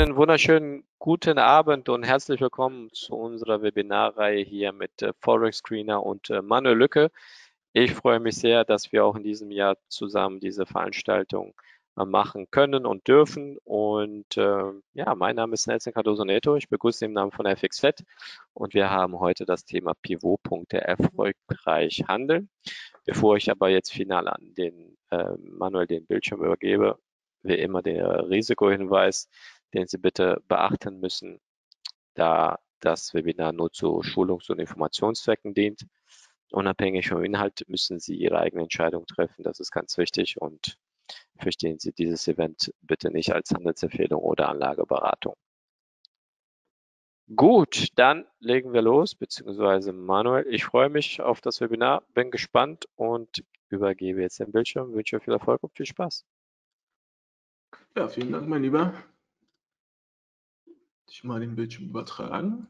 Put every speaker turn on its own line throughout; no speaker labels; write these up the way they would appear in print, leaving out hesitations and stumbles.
Einen wunderschönen guten Abend und herzlich willkommen zu unserer Webinarreihe hier mit Forex Screener und Manuel Lücke. Ich freue mich sehr, dass wir auch in diesem Jahr zusammen diese Veranstaltung machen können und dürfen. Und ja, mein Name ist Nelson Cardoso Neto. Ich begrüße Sie im Namen von FXFlat und wir haben heute das Thema Pivotpunkte erfolgreich handeln. Bevor ich aber jetzt final an den Manuel den Bildschirm übergebe, wie immer der Risikohinweis, den Sie bitte beachten müssen, da das Webinar nur zu Schulungs- und Informationszwecken dient. Unabhängig vom Inhalt müssen Sie Ihre eigene Entscheidung treffen. Das ist ganz wichtig und verstehen Sie dieses Event bitte nicht als Handelsempfehlung oder Anlageberatung. Gut, dann legen wir los, beziehungsweise Manuel. Ich freue mich auf das Webinar, bin gespannt und übergebe jetzt den Bildschirm. Wünsche viel Erfolg und viel Spaß.
Ja, vielen Dank, mein Lieber. Ich mal den Bildschirm übertragen.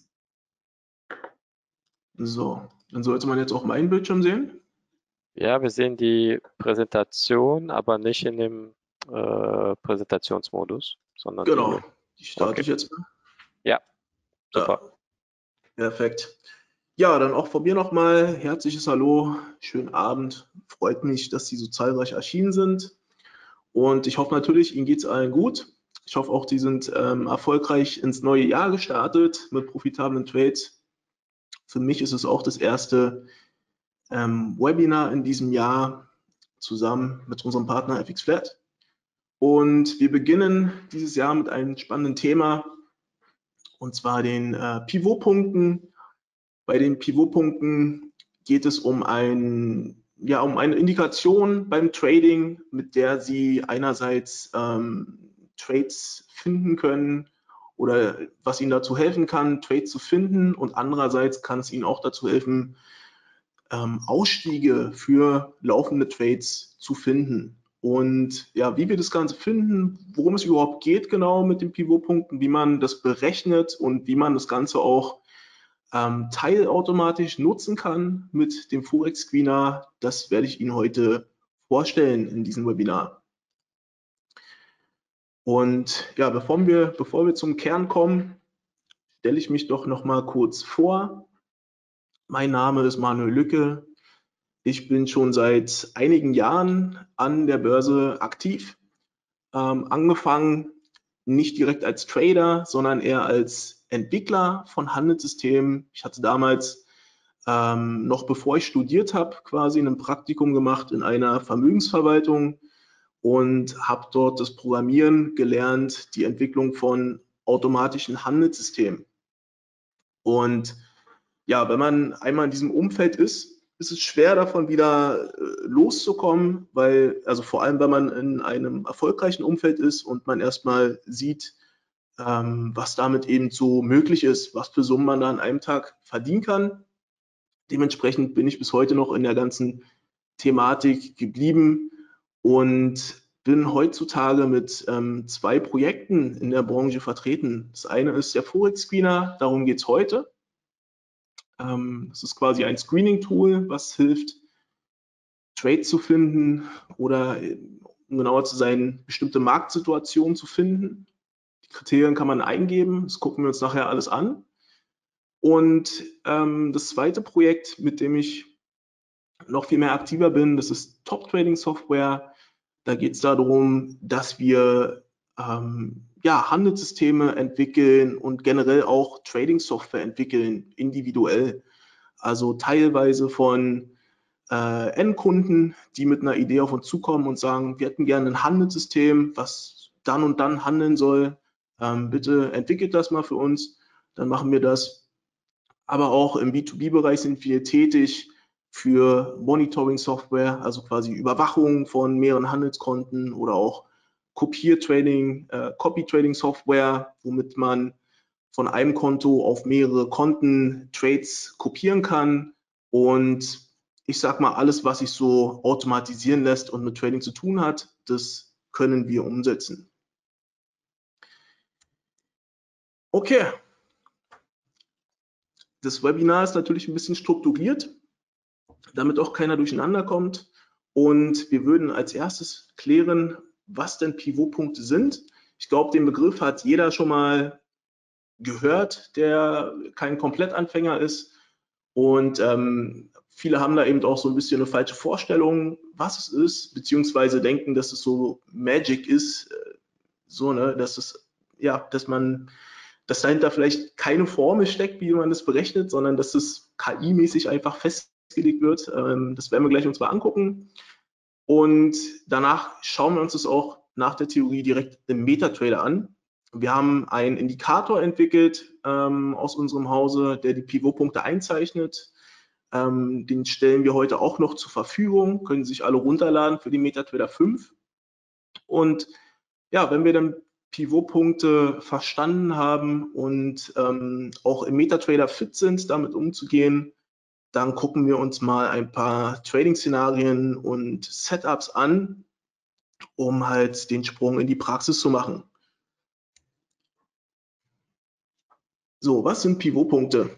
So, dann sollte man jetzt auch meinen Bildschirm sehen.
Ja, wir sehen die Präsentation, aber nicht in dem Präsentationsmodus, sondern
Genau, die starte
okay.
ich jetzt mal.
Ja, super.
Ja, perfekt. Ja, dann auch von mir nochmal herzliches Hallo, schönen Abend. Freut mich, dass Sie so zahlreich erschienen sind. Und ich hoffe natürlich, Ihnen geht es allen gut. Ich hoffe auch, die sind erfolgreich ins neue Jahr gestartet mit profitablen Trades. Für mich ist es auch das erste Webinar in diesem Jahr zusammen mit unserem Partner FXFlat. Und wir beginnen dieses Jahr mit einem spannenden Thema, und zwar den Pivotpunkten. Bei den Pivotpunkten geht es um eine Indikation beim Trading, mit der Sie einerseits Trades finden können oder was Ihnen dazu helfen kann, Trades zu finden, und andererseits kann es Ihnen auch dazu helfen, Ausstiege für laufende Trades zu finden. Und ja, wie wir das Ganze finden, worum es überhaupt geht genau mit den Pivotpunkten, wie man das berechnet und wie man das Ganze auch teilautomatisch nutzen kann mit dem Forex Screener, das werde ich Ihnen heute vorstellen in diesem Webinar. Und ja, bevor wir zum Kern kommen, stelle ich mich doch noch mal kurz vor. Mein Name ist Manuel Lücke. Ich bin schon seit einigen Jahren an der Börse aktiv. Angefangen nicht direkt als Trader, sondern eher als Entwickler von Handelssystemen. Ich hatte damals, noch bevor ich studiert habe, quasi ein Praktikum gemacht in einer Vermögensverwaltung und habe dort das Programmieren gelernt, die Entwicklung von automatischen Handelssystemen. Und ja, wenn man einmal in diesem Umfeld ist, ist es schwer, davon wieder loszukommen, weil, also vor allem, wenn man in einem erfolgreichen Umfeld ist und man erstmal sieht, was damit eben so möglich ist, was für Summen man da an einem Tag verdienen kann. Dementsprechend bin ich bis heute noch in der ganzen Thematik geblieben und bin heutzutage mit zwei Projekten in der Branche vertreten. Das eine ist der Forex Screener, darum geht es heute. Das ist quasi ein Screening-Tool, was hilft, Trades zu finden oder, um genauer zu sein, bestimmte Marktsituationen zu finden. Die Kriterien kann man eingeben, das gucken wir uns nachher alles an. Und das zweite Projekt, mit dem ich noch viel mehr aktiver bin, das ist Top Trading Software. Da geht es darum, dass wir Handelssysteme entwickeln und generell auch Trading Software entwickeln, individuell. Also teilweise von Endkunden, die mit einer Idee auf uns zukommen und sagen, wir hätten gerne ein Handelssystem, was dann und dann handeln soll. Bitte entwickelt das mal für uns, dann machen wir das. Aber auch im B2B-Bereich sind wir tätig für Monitoring-Software, also quasi Überwachung von mehreren Handelskonten oder auch Copy-Trading Software, womit man von einem Konto auf mehrere Konten Trades kopieren kann. Und ich sag mal, alles, was sich so automatisieren lässt und mit Trading zu tun hat, das können wir umsetzen. Okay. Das Webinar ist natürlich ein bisschen strukturiert, damit auch keiner durcheinander kommt. Und wir würden als erstes klären, was denn Pivotpunkte sind. Ich glaube, den Begriff hat jeder schon mal gehört, der kein Komplettanfänger ist. Und viele haben da eben auch so ein bisschen eine falsche Vorstellung, was es ist, beziehungsweise denken, dass es so Magic ist, so, ne, dass es, ja, dass dahinter vielleicht keine Formel steckt, wie man das berechnet, sondern dass es KI-mäßig einfach festgelegt wird. Das werden wir gleich uns mal angucken. Und danach schauen wir uns das auch nach der Theorie direkt im MetaTrader an. Wir haben einen Indikator entwickelt aus unserem Hause, der die Pivotpunkte einzeichnet. Den stellen wir heute auch noch zur Verfügung, können sich alle runterladen für die MetaTrader 5. Und ja, wenn wir dann Pivotpunkte verstanden haben und auch im MetaTrader fit sind, damit umzugehen, dann gucken wir uns mal ein paar Trading-Szenarien und Setups an, um halt den Sprung in die Praxis zu machen. So, was sind Pivotpunkte?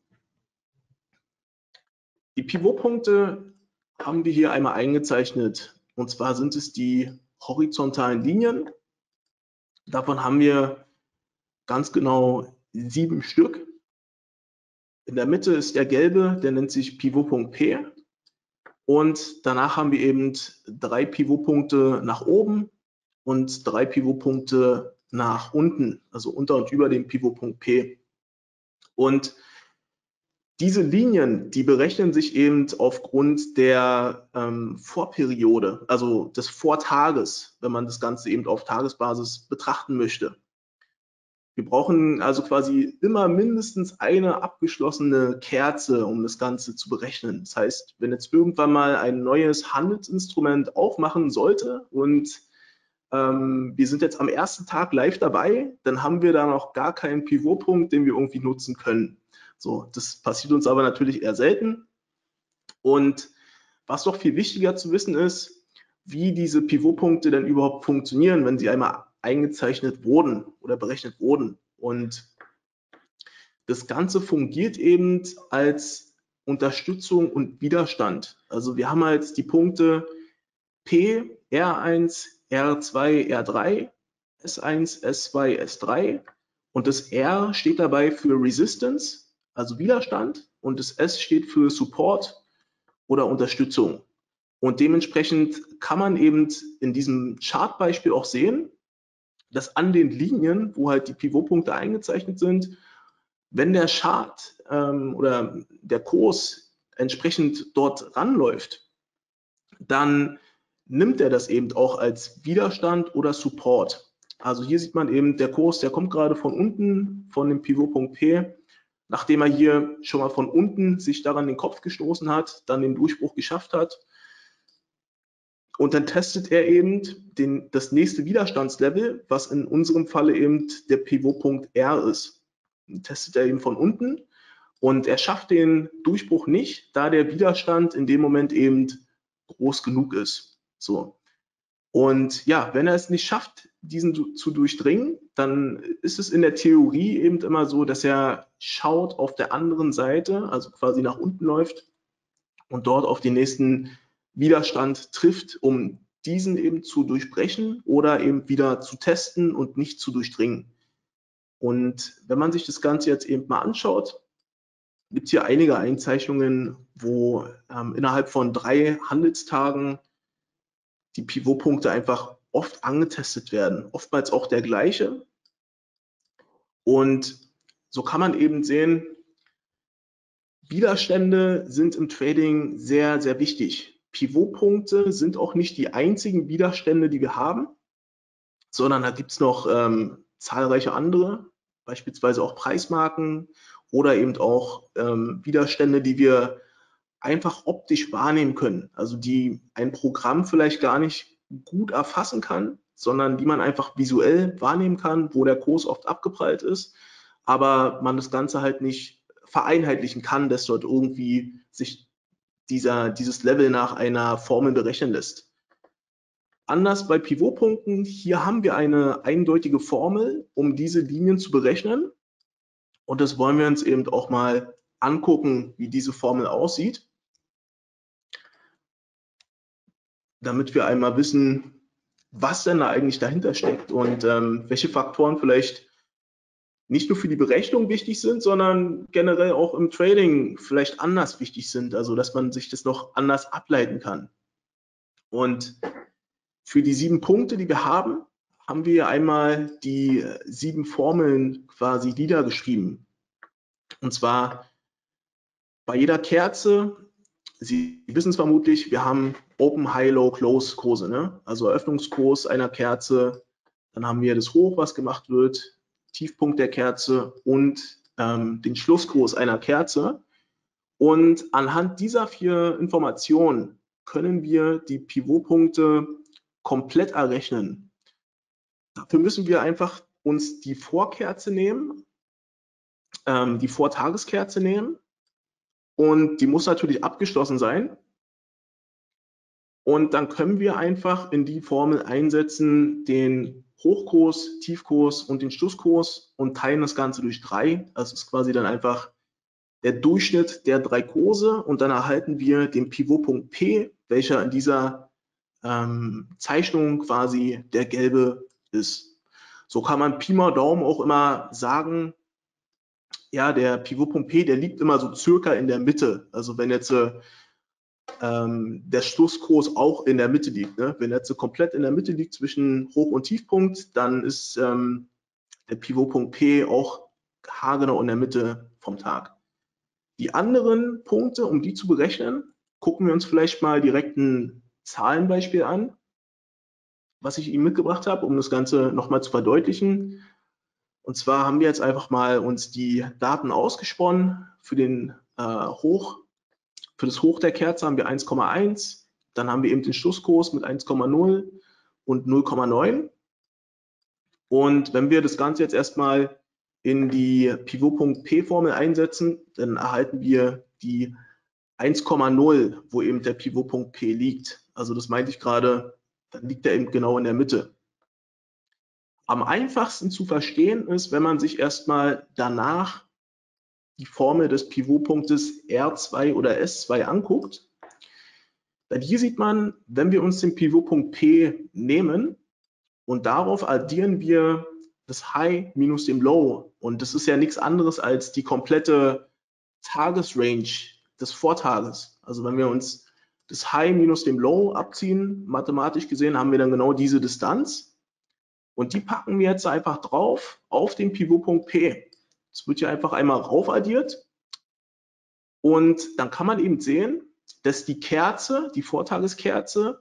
Die Pivotpunkte haben wir hier einmal eingezeichnet. Und zwar sind es die horizontalen Linien. Davon haben wir ganz genau 7 Stück. In der Mitte ist der gelbe, der nennt sich Pivotpunkt P. Und danach haben wir eben 3 Pivotpunkte nach oben und 3 Pivotpunkte nach unten, also unter und über dem Pivotpunkt P. Und diese Linien, die berechnen sich eben aufgrund der Vorperiode, also des Vortages, wenn man das Ganze eben auf Tagesbasis betrachten möchte. Wir brauchen also quasi immer mindestens eine abgeschlossene Kerze, um das Ganze zu berechnen. Das heißt, wenn jetzt irgendwann mal ein neues Handelsinstrument aufmachen sollte und wir sind jetzt am ersten Tag live dabei, dann haben wir da noch gar keinen Pivotpunkt, den wir irgendwie nutzen können. So, das passiert uns aber natürlich eher selten. Und was doch viel wichtiger zu wissen ist, wie diese Pivotpunkte denn überhaupt funktionieren, wenn sie einmal eingezeichnet wurden oder berechnet wurden. Und das Ganze fungiert eben als Unterstützung und Widerstand. Also wir haben halt die Punkte P, R1, R2, R3, S1, S2, S3 und das R steht dabei für Resistance, also Widerstand, und das S steht für Support oder Unterstützung. Und dementsprechend kann man eben in diesem Chartbeispiel auch sehen, dass an den Linien, wo halt die Pivotpunkte eingezeichnet sind, wenn der Chart oder der Kurs entsprechend dort ranläuft, dann nimmt er das eben auch als Widerstand oder Support. Also hier sieht man eben, der Kurs, der kommt gerade von unten, von dem Pivotpunkt P, nachdem er hier schon mal von unten sich daran den Kopf gestoßen hat, dann den Durchbruch geschafft hat. Und dann testet er eben das nächste Widerstandslevel, was in unserem Falle eben der Pivotpunkt R ist. Dann testet er eben von unten und er schafft den Durchbruch nicht, da der Widerstand in dem Moment eben groß genug ist. So. Und ja, wenn er es nicht schafft, diesen zu durchdringen, dann ist es in der Theorie eben immer so, dass er schaut auf der anderen Seite, also quasi nach unten läuft und dort auf den nächsten Widerstand trifft, um diesen eben zu durchbrechen oder eben wieder zu testen und nicht zu durchdringen. Und wenn man sich das Ganze jetzt eben mal anschaut, gibt es hier einige Einzeichnungen, wo innerhalb von 3 Handelstagen die Pivotpunkte einfach oft angetestet werden, oftmals auch der gleiche. Und so kann man eben sehen, Widerstände sind im Trading sehr, sehr wichtig. Pivotpunkte sind auch nicht die einzigen Widerstände, die wir haben, sondern da gibt es noch zahlreiche andere, beispielsweise auch Preismarken oder eben auch Widerstände, die wir einfach optisch wahrnehmen können. Also die ein Programm vielleicht gar nicht gut erfassen kann, sondern die man einfach visuell wahrnehmen kann, wo der Kurs oft abgeprallt ist, aber man das Ganze halt nicht vereinheitlichen kann, dass dort irgendwie sich dieses Level nach einer Formel berechnen lässt. Anders bei Pivotpunkten, hier haben wir eine eindeutige Formel, um diese Linien zu berechnen. Und das wollen wir uns eben auch mal angucken, wie diese Formel aussieht, damit wir einmal wissen, was denn da eigentlich dahinter steckt und welche Faktoren vielleicht nicht nur für die Berechnung wichtig sind, sondern generell auch im Trading vielleicht anders wichtig sind, also dass man sich das noch anders ableiten kann. Und für die 7 Punkte, die wir haben, haben wir einmal die 7 Formeln quasi niedergeschrieben. Und zwar bei jeder Kerze, Sie wissen es vermutlich, wir haben Open, High, Low, Close Kurse, ne? Also Eröffnungskurs einer Kerze, dann haben wir das Hoch, was gemacht wird, Tiefpunkt der Kerze und den Schlusskurs einer Kerze. Und anhand dieser 4 Informationen können wir die Pivotpunkte komplett errechnen. Dafür müssen wir einfach uns die Vorkerze nehmen, die Vortageskerze nehmen, und die muss natürlich abgeschlossen sein. Und dann können wir einfach in die Formel einsetzen, den Hochkurs, Tiefkurs und den Schlusskurs und teilen das Ganze durch 3. Das ist quasi dann einfach der Durchschnitt der 3 Kurse und dann erhalten wir den Pivotpunkt P, welcher in dieser Zeichnung quasi der gelbe ist. So kann man Pi mal Daumen auch immer sagen, ja, der Pivotpunkt P, der liegt immer so circa in der Mitte. Also wenn jetzt der Schlusskurs auch in der Mitte liegt, ne? Wenn jetzt so komplett in der Mitte liegt zwischen Hoch- und Tiefpunkt, dann ist der Pivotpunkt P auch haargenau in der Mitte vom Tag. Die anderen Punkte, um die zu berechnen, gucken wir uns vielleicht mal direkt ein Zahlenbeispiel an, was ich Ihnen mitgebracht habe, um das Ganze nochmal zu verdeutlichen. Und zwar haben wir jetzt einfach mal uns die Daten ausgesponnen. Für das Hoch der Kerze haben wir 1,1, dann haben wir eben den Schlusskurs mit 1,0 und 0,9. Und wenn wir das Ganze jetzt erstmal in die Pivotpunkt P-Formel einsetzen, dann erhalten wir die 1,0, wo eben der Pivotpunkt P liegt. Also das meinte ich gerade, dann liegt er eben genau in der Mitte. Am einfachsten zu verstehen ist, wenn man sich erstmal danach die Formel des Pivotpunktes R2 oder S2 anguckt. Denn hier sieht man, wenn wir uns den Pivotpunkt P nehmen und darauf addieren wir das High minus dem Low, und das ist ja nichts anderes als die komplette Tagesrange des Vortages. Also wenn wir uns das High minus dem Low abziehen, mathematisch gesehen, haben wir dann genau diese Distanz. Und die packen wir jetzt einfach drauf auf den Pivotpunkt P. Das wird hier einfach einmal raufaddiert. Und dann kann man eben sehen, dass die Kerze, die Vortageskerze,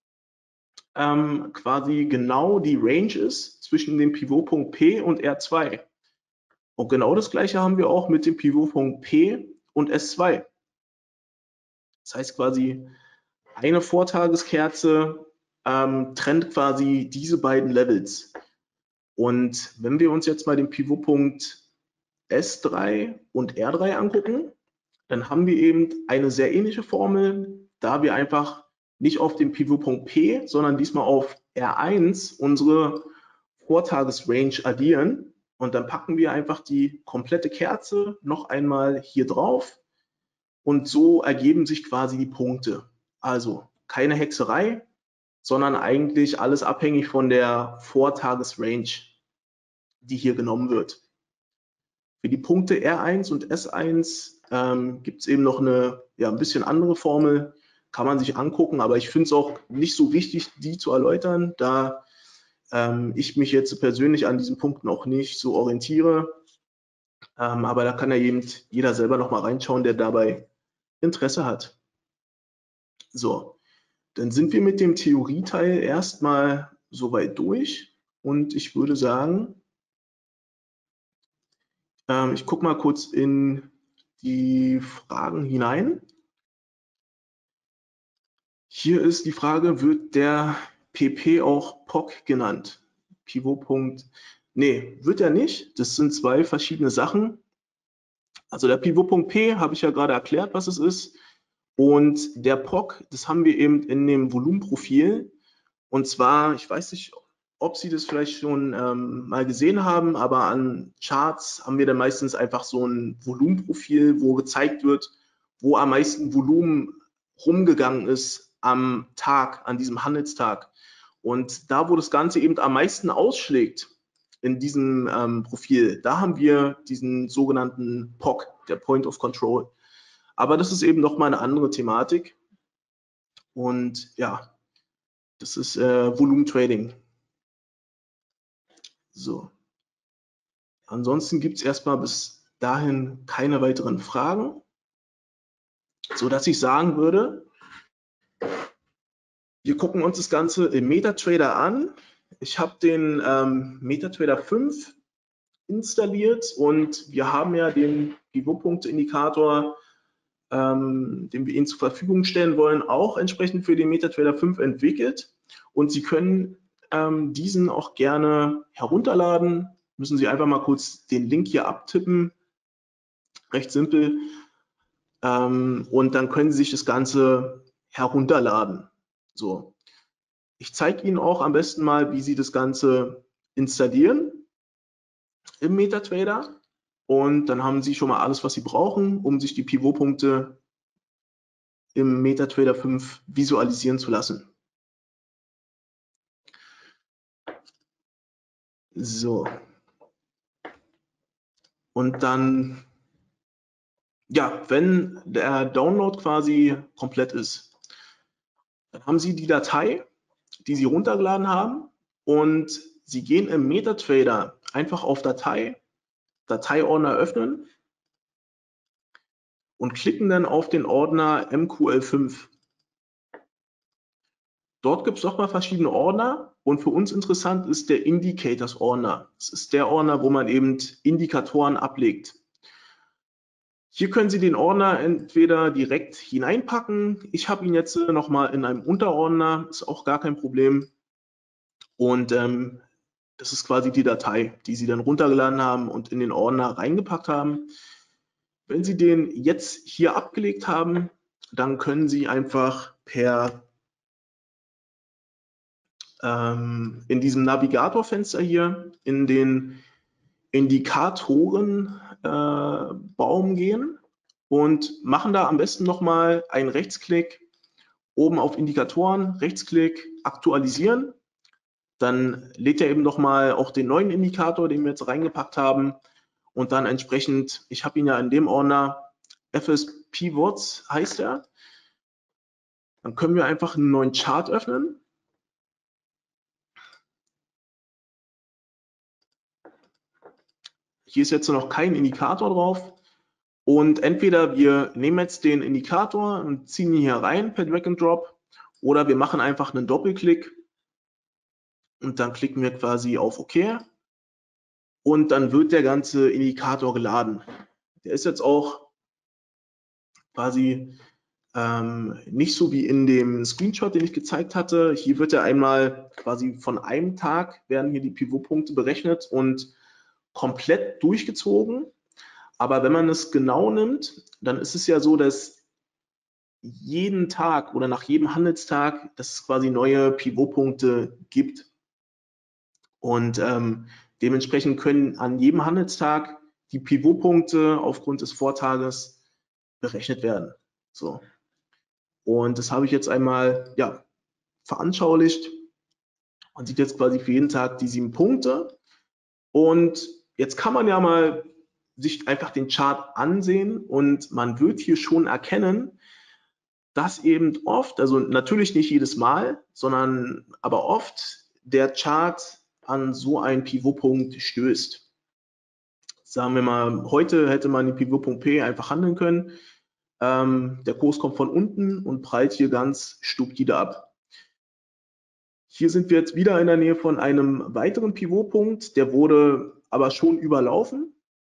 quasi genau die Range ist zwischen dem Pivotpunkt P und R2. Und genau das gleiche haben wir auch mit dem Pivotpunkt P und S2. Das heißt quasi, eine Vortageskerze trennt quasi diese beiden Levels. Und wenn wir uns jetzt mal den Pivotpunkt S3 und R3 angucken, dann haben wir eben eine sehr ähnliche Formel, da wir einfach nicht auf den Pivotpunkt P, sondern diesmal auf R1 unsere Vortagesrange addieren. Und dann packen wir einfach die komplette Kerze noch einmal hier drauf. Und so ergeben sich quasi die Punkte. Also keine Hexerei, sondern eigentlich alles abhängig von der Vortagesrange, die hier genommen wird. Für die Punkte R1 und S1 gibt es eben noch eine ein bisschen andere Formel, kann man sich angucken, aber ich finde es auch nicht so wichtig, die zu erläutern, da ich mich jetzt persönlich an diesen Punkten auch nicht so orientiere. Aber da kann ja eben jeder selber noch mal reinschauen, der dabei Interesse hat. So, dann sind wir mit dem Theorieteil erstmal soweit durch und ich würde sagen, ich gucke mal kurz in die Fragen hinein. Hier ist die Frage, wird der PP auch POC genannt? Pivotpunkt, nee, wird er nicht. Das sind 2 verschiedene Sachen. Also der Pivotpunkt P habe ich ja gerade erklärt, was es ist. Und der POC, das haben wir eben in dem Volumenprofil. Und zwar, ich weiß nicht, ob Sie das vielleicht schon mal gesehen haben, aber an Charts haben wir dann meistens einfach so ein Volumenprofil, wo gezeigt wird, wo am meisten Volumen rumgegangen ist am Tag, an diesem Handelstag. Und da, wo das Ganze eben am meisten ausschlägt in diesem Profil, da haben wir diesen sogenannten POC, der Point of Control. Aber das ist eben nochmal eine andere Thematik. Und ja, das ist Volumentrading. So. Ansonsten gibt es erstmal bis dahin keine weiteren Fragen, sodass ich sagen würde, wir gucken uns das Ganze im MetaTrader an. Ich habe den MetaTrader 5 installiert und wir haben ja den Pivotpunkte-Indikator, den wir Ihnen zur Verfügung stellen wollen, auch entsprechend für den MetaTrader 5 entwickelt. Und Sie können diesen auch gerne herunterladen. Müssen Sie einfach mal kurz den Link hier abtippen. Recht simpel. Und dann können Sie sich das Ganze herunterladen. So. Ich zeige Ihnen auch am besten mal, wie Sie das Ganze installieren im MetaTrader. Und dann haben Sie schon mal alles, was Sie brauchen, um sich die Pivotpunkte im MetaTrader 5 visualisieren zu lassen. So. Und dann, ja, wenn der Download quasi komplett ist, dann haben Sie die Datei, die Sie runtergeladen haben, und Sie gehen im MetaTrader einfach auf Datei, Dateiordner öffnen und klicken dann auf den Ordner MQL5. Dort gibt es nochmal verschiedene Ordner und für uns interessant ist der Indicators Ordner. Das ist der Ordner, wo man eben Indikatoren ablegt. Hier können Sie den Ordner entweder direkt hineinpacken. Ich habe ihn jetzt nochmal in einem Unterordner, ist auch gar kein Problem. Und das ist quasi die Datei, die Sie dann runtergeladen haben und in den Ordner reingepackt haben. Wenn Sie den jetzt hier abgelegt haben, dann können Sie einfach in diesem Navigatorfenster hier in den Indikatorenbaum gehen und machen da am besten nochmal einen Rechtsklick oben auf Indikatoren, Rechtsklick, aktualisieren. Dann lädt er eben nochmal auch den neuen Indikator, den wir jetzt reingepackt haben. Und dann entsprechend, ich habe ihn ja in dem Ordner, FS Pivots heißt er. Dann können wir einfach einen neuen Chart öffnen. Hier ist jetzt noch kein Indikator drauf. Und entweder wir nehmen jetzt den Indikator und ziehen ihn hier rein per Drag and Drop, oder wir machen einfach einen Doppelklick und dann klicken wir quasi auf OK und dann wird der ganze Indikator geladen. Der ist jetzt auch quasi nicht so wie in dem Screenshot, den ich gezeigt hatte. Hier wird er einmal quasi von einem Tag, werden hier die Pivotpunkte berechnet und komplett durchgezogen. Aber wenn man es genau nimmt, dann ist es ja so, dass jeden Tag oder nach jedem Handelstag, dass es quasi neue Pivotpunkte gibt. Und dementsprechend können an jedem Handelstag die Pivotpunkte aufgrund des Vortages berechnet werden. So. Und das habe ich jetzt einmal ja, veranschaulicht. Man sieht jetzt quasi für jeden Tag die 7 Punkte. Und jetzt kann man ja mal sich einfach den Chart ansehen und man wird hier schon erkennen, dass eben oft, also natürlich nicht jedes Mal, sondern aber oft der Chart an so einen Pivotpunkt stößt. Sagen wir mal, heute hätte man den Pivotpunkt P einfach handeln können. Der Kurs kommt von unten und prallt hier ganz stupide ab. Hier sind wir jetzt wieder in der Nähe von einem weiteren Pivotpunkt, der wurde aber schon überlaufen.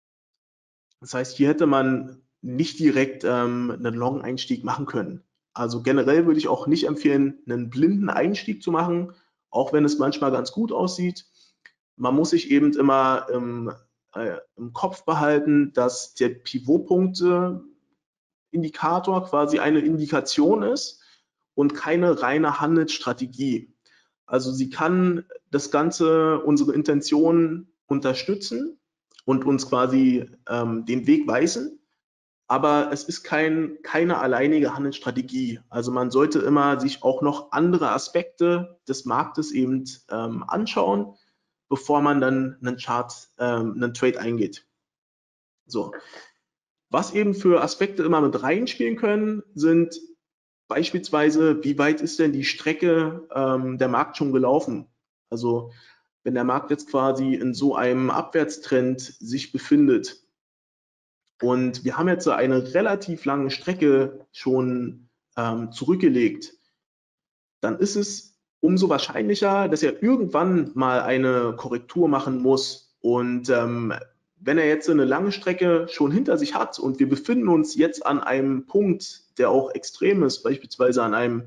Das heißt, hier hätte man nicht direkt einen Long-Einstieg machen können. Also generell würde ich auch nicht empfehlen, einen blinden Einstieg zu machen, auch wenn es manchmal ganz gut aussieht. Man muss sich eben immer im Kopf behalten, dass der Pivotpunkte-Indikator quasi eine Indikation ist und keine reine Handelsstrategie. Also sie kann das Ganze, unsere Intention unterstützen und uns quasi den Weg weisen. aber es ist keine alleinige Handelsstrategie. Also man sollte immer sich auch noch andere Aspekte des Marktes eben anschauen, bevor man dann einen einen Trade eingeht. So. Was eben für Aspekte immer mit reinspielen können, sind beispielsweise, wie weit ist denn die Strecke der Markt schon gelaufen? Also wenn der Markt jetzt quasi in so einem Abwärtstrend sich befindet und wir haben jetzt so eine relativ lange Strecke schon zurückgelegt, dann ist es umso wahrscheinlicher, dass er irgendwann mal eine Korrektur machen muss. Und wenn er jetzt eine lange Strecke schon hinter sich hat und wir befinden uns jetzt an einem Punkt, der auch extrem ist, beispielsweise an einem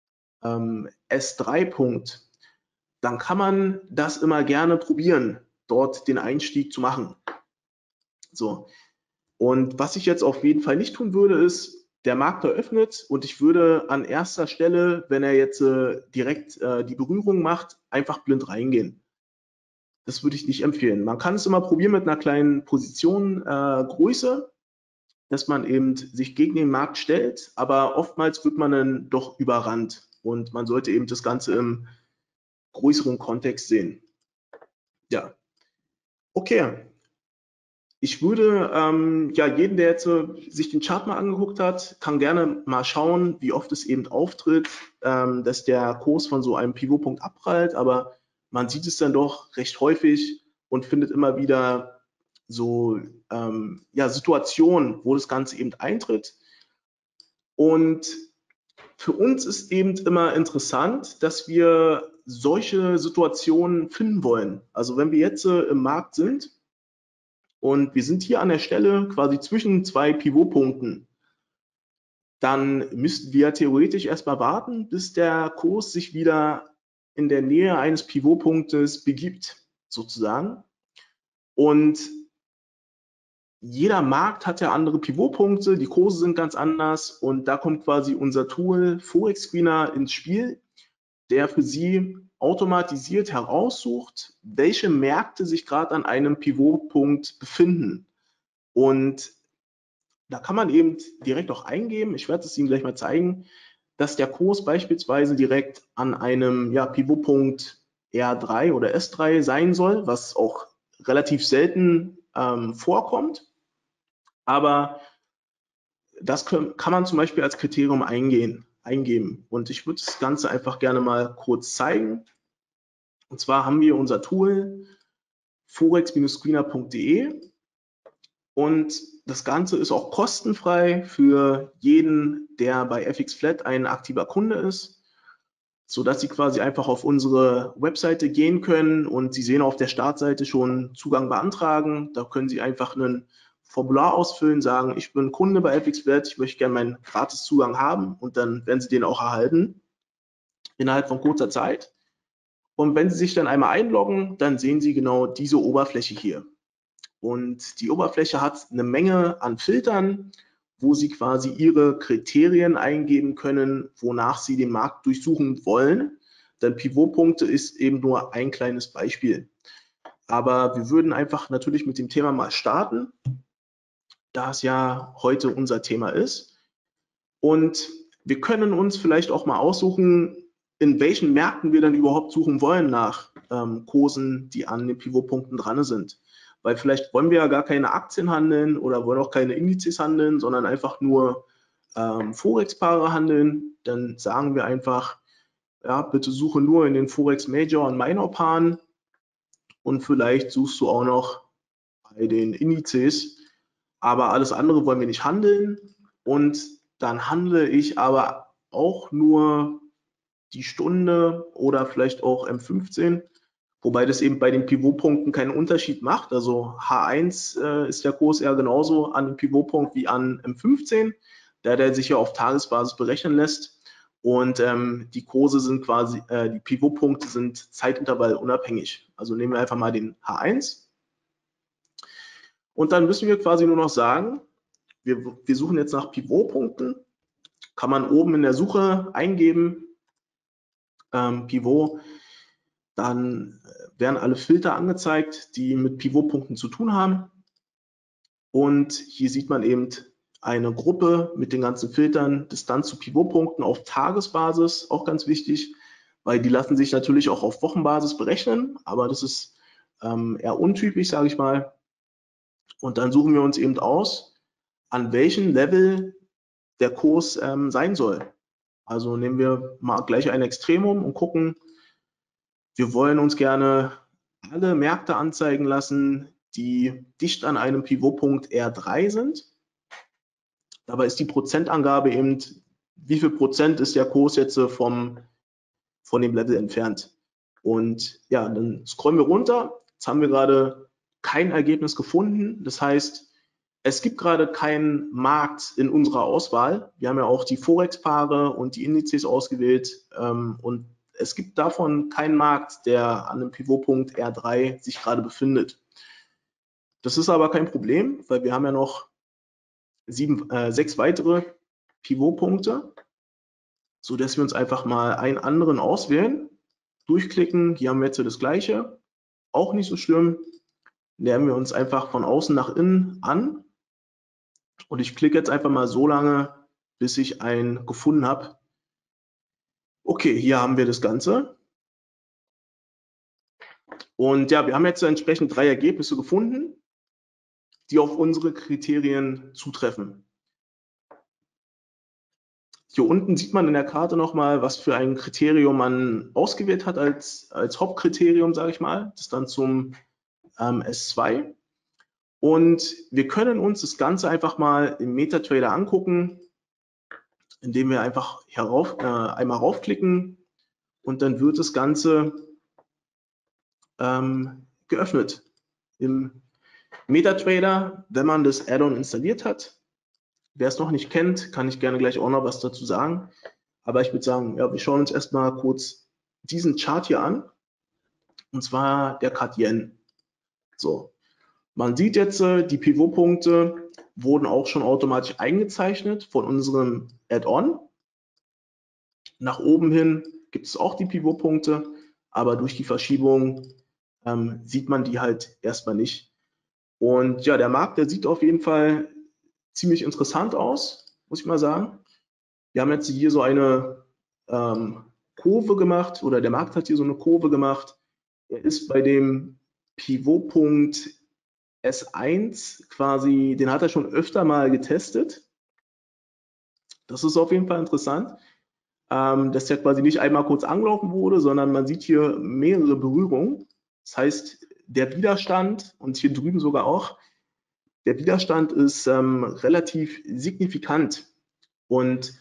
S3-Punkt, dann kann man das immer gerne probieren, dort den Einstieg zu machen. So. Und was ich jetzt auf jeden Fall nicht tun würde, ist, der Markt eröffnet und ich würde an erster Stelle, wenn er jetzt direkt die Berührung macht, einfach blind reingehen. Das würde ich nicht empfehlen. Man kann es immer probieren mit einer kleinen Position dass man eben sich gegen den Markt stellt, aber oftmals wird man dann doch überrannt und man sollte eben das Ganze im größeren Kontext sehen. Ja, okay. Ich würde ja jeden, der jetzt sich den Chart mal angeguckt hat, kann gerne mal schauen, wie oft es eben auftritt, dass der Kurs von so einem Pivotpunkt abprallt, aber man sieht es dann doch recht häufig und findet immer wieder so ja, Situationen, wo das Ganze eben eintritt. Und für uns ist eben immer interessant, dass wir solche Situationen finden wollen. Also wenn wir jetzt im Markt sind, und wir sind hier an der Stelle quasi zwischen zwei Pivotpunkten, dann müssten wir theoretisch erstmal warten, bis der Kurs sich wieder in der Nähe eines Pivotpunktes begibt, sozusagen. Und jeder Markt hat ja andere Pivotpunkte, die Kurse sind ganz anders und da kommt quasi unser Tool Forex Screener ins Spiel, der für Sie automatisiert heraussucht, welche Märkte sich gerade an einem Pivotpunkt befinden. Und da kann man eben direkt auch eingeben, ich werde es Ihnen gleich mal zeigen, dass der Kurs beispielsweise direkt an einem Pivotpunkt R3 oder S3 sein soll, was auch relativ selten vorkommt. Aber das kann man zum Beispiel als Kriterium eingeben. Und ich würde das Ganze einfach gerne mal kurz zeigen. Und zwar haben wir unser Tool forex-screener.de und das Ganze ist auch kostenfrei für jeden, der bei FXFlat ein aktiver Kunde ist, sodass Sie quasi einfach auf unsere Webseite gehen können und Sie sehen auf der Startseite schon Zugang beantragen. Da können Sie einfach ein Formular ausfüllen, sagen, ich bin Kunde bei FXFlat, ich möchte gerne meinen Gratiszugang haben und dann werden Sie den auch erhalten innerhalb von kurzer Zeit. Und wenn Sie sich dann einmal einloggen, dann sehen Sie genau diese Oberfläche hier. Und die Oberfläche hat eine Menge an Filtern, wo Sie quasi Ihre Kriterien eingeben können, wonach Sie den Markt durchsuchen wollen. Denn Pivotpunkte ist eben nur ein kleines Beispiel. Aber wir würden einfach natürlich mit dem Thema mal starten, da es ja heute unser Thema ist. Und wir können uns vielleicht auch mal aussuchen, in welchen Märkten wir dann überhaupt suchen wollen nach Kursen, die an den Pivotpunkten dran sind. Weil vielleicht wollen wir ja gar keine Aktien handeln oder wollen auch keine Indizes handeln, sondern einfach nur Forex-Paare handeln. Dann sagen wir einfach, ja, bitte suche nur in den Forex Major und Minor Paaren und vielleicht suchst du auch noch bei den Indizes. Aber alles andere wollen wir nicht handeln und dann handle ich aber auch nur die Stunde oder vielleicht auch M15, wobei das eben bei den Pivotpunkten keinen Unterschied macht. Also H1 ist der Kurs eher genauso an dem Pivotpunkt wie an M15, da der sich ja auf Tagesbasis berechnen lässt. Und die Kurse sind quasi, die Pivotpunkte sind zeitintervallunabhängig. Also nehmen wir einfach mal den H1. Und dann müssen wir quasi nur noch sagen, wir suchen jetzt nach Pivotpunkten. Kann man oben in der Suche eingeben, Pivot, dann werden alle Filter angezeigt, die mit Pivotpunkten zu tun haben. Und hier sieht man eben eine Gruppe mit den ganzen Filtern, Distanz zu Pivotpunkten auf Tagesbasis, auch ganz wichtig, weil die lassen sich natürlich auch auf Wochenbasis berechnen, aber das ist eher untypisch, sage ich mal. Und dann suchen wir uns eben aus, an welchem Level der Kurs sein soll. Also nehmen wir mal gleich ein Extremum und gucken, wir wollen uns gerne alle Märkte anzeigen lassen, die dicht an einem Pivotpunkt R3 sind. Dabei ist die Prozentangabe eben, wie viel Prozent ist der Kurs jetzt von dem Level entfernt. Und ja, dann scrollen wir runter. Jetzt haben wir gerade kein Ergebnis gefunden. Das heißt, es gibt gerade keinen Markt in unserer Auswahl. Wir haben ja auch die Forex-Paare und die Indizes ausgewählt. Und es gibt davon keinen Markt, der an einem Pivotpunkt R3 sich gerade befindet. Das ist aber kein Problem, weil wir haben ja noch 6 weitere Pivotpunkte, sodass wir uns einfach mal einen anderen auswählen, durchklicken. Hier haben wir jetzt das gleiche, auch nicht so schlimm. Nähern wir uns einfach von außen nach innen an. Und ich klicke jetzt einfach mal so lange, bis ich einen gefunden habe. Okay, hier haben wir das Ganze. Und ja, wir haben jetzt entsprechend 3 Ergebnisse gefunden, die auf unsere Kriterien zutreffen. Hier unten sieht man in der Karte nochmal, was für ein Kriterium man ausgewählt hat als Hauptkriterium, sage ich mal. Das dann zum S2. Und wir können uns das Ganze einfach mal im MetaTrader angucken, indem wir einfach einmal raufklicken und dann wird das Ganze geöffnet. Im MetaTrader, wenn man das Add-on installiert hat. Wer es noch nicht kennt, kann ich gerne gleich auch noch was dazu sagen. Aber ich würde sagen, ja, wir schauen uns erstmal kurz diesen Chart hier an. Und zwar der Cat Yen. So, man sieht jetzt, die Pivotpunkte wurden auch schon automatisch eingezeichnet von unserem Add-on. Nach oben hin gibt es auch die Pivotpunkte, aber durch die Verschiebung sieht man die halt erstmal nicht. Und ja, der Markt, der sieht auf jeden Fall ziemlich interessant aus, muss ich mal sagen. Wir haben jetzt hier so eine Kurve gemacht, oder der Markt hat hier so eine Kurve gemacht. Er ist bei dem Pivotpunkt S1 quasi, den hat er schon öfter mal getestet. Das ist auf jeden Fall interessant, dass der quasi nicht einmal kurz angelaufen wurde, sondern man sieht hier mehrere Berührungen. Das heißt, der Widerstand, und hier drüben sogar auch, der Widerstand ist relativ signifikant. Und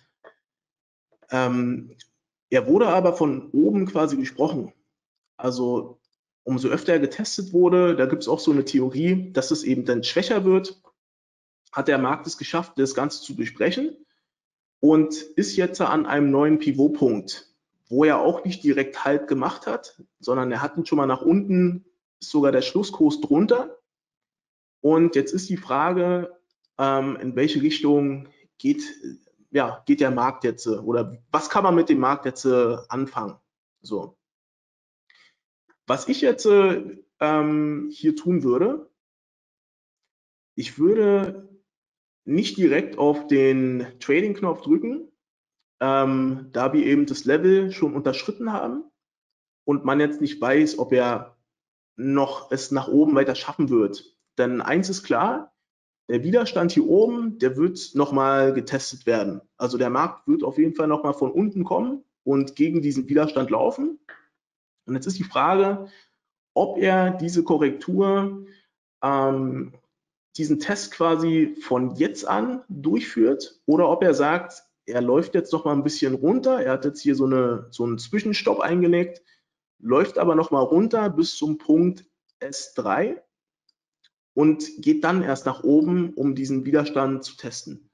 er wurde aber von oben quasi durchbrochen. Also umso öfter er getestet wurde, da gibt es auch so eine Theorie, dass es eben dann schwächer wird, hat der Markt es geschafft, das Ganze zu durchbrechen und ist jetzt an einem neuen Pivotpunkt, wo er auch nicht direkt Halt gemacht hat, sondern er hat ihn schon mal nach unten, ist sogar der Schlusskurs drunter. Und jetzt ist die Frage, in welche Richtung geht der Markt jetzt, oder was kann man mit dem Markt jetzt anfangen? So. Was ich jetzt hier tun würde, ich würde nicht direkt auf den Trading-Knopf drücken, da wir eben das Level schon unterschritten haben und man jetzt nicht weiß, ob er noch es nach oben weiter schaffen wird. Denn eins ist klar, der Widerstand hier oben, der wird nochmal getestet werden. Also der Markt wird auf jeden Fall nochmal von unten kommen und gegen diesen Widerstand laufen. Und jetzt ist die Frage, ob er diese Korrektur, diesen Test quasi von jetzt an durchführt oder ob er sagt, er läuft jetzt noch mal ein bisschen runter. Er hat jetzt hier so einen Zwischenstopp eingelegt, läuft aber noch mal runter bis zum Punkt S3 und geht dann erst nach oben, um diesen Widerstand zu testen.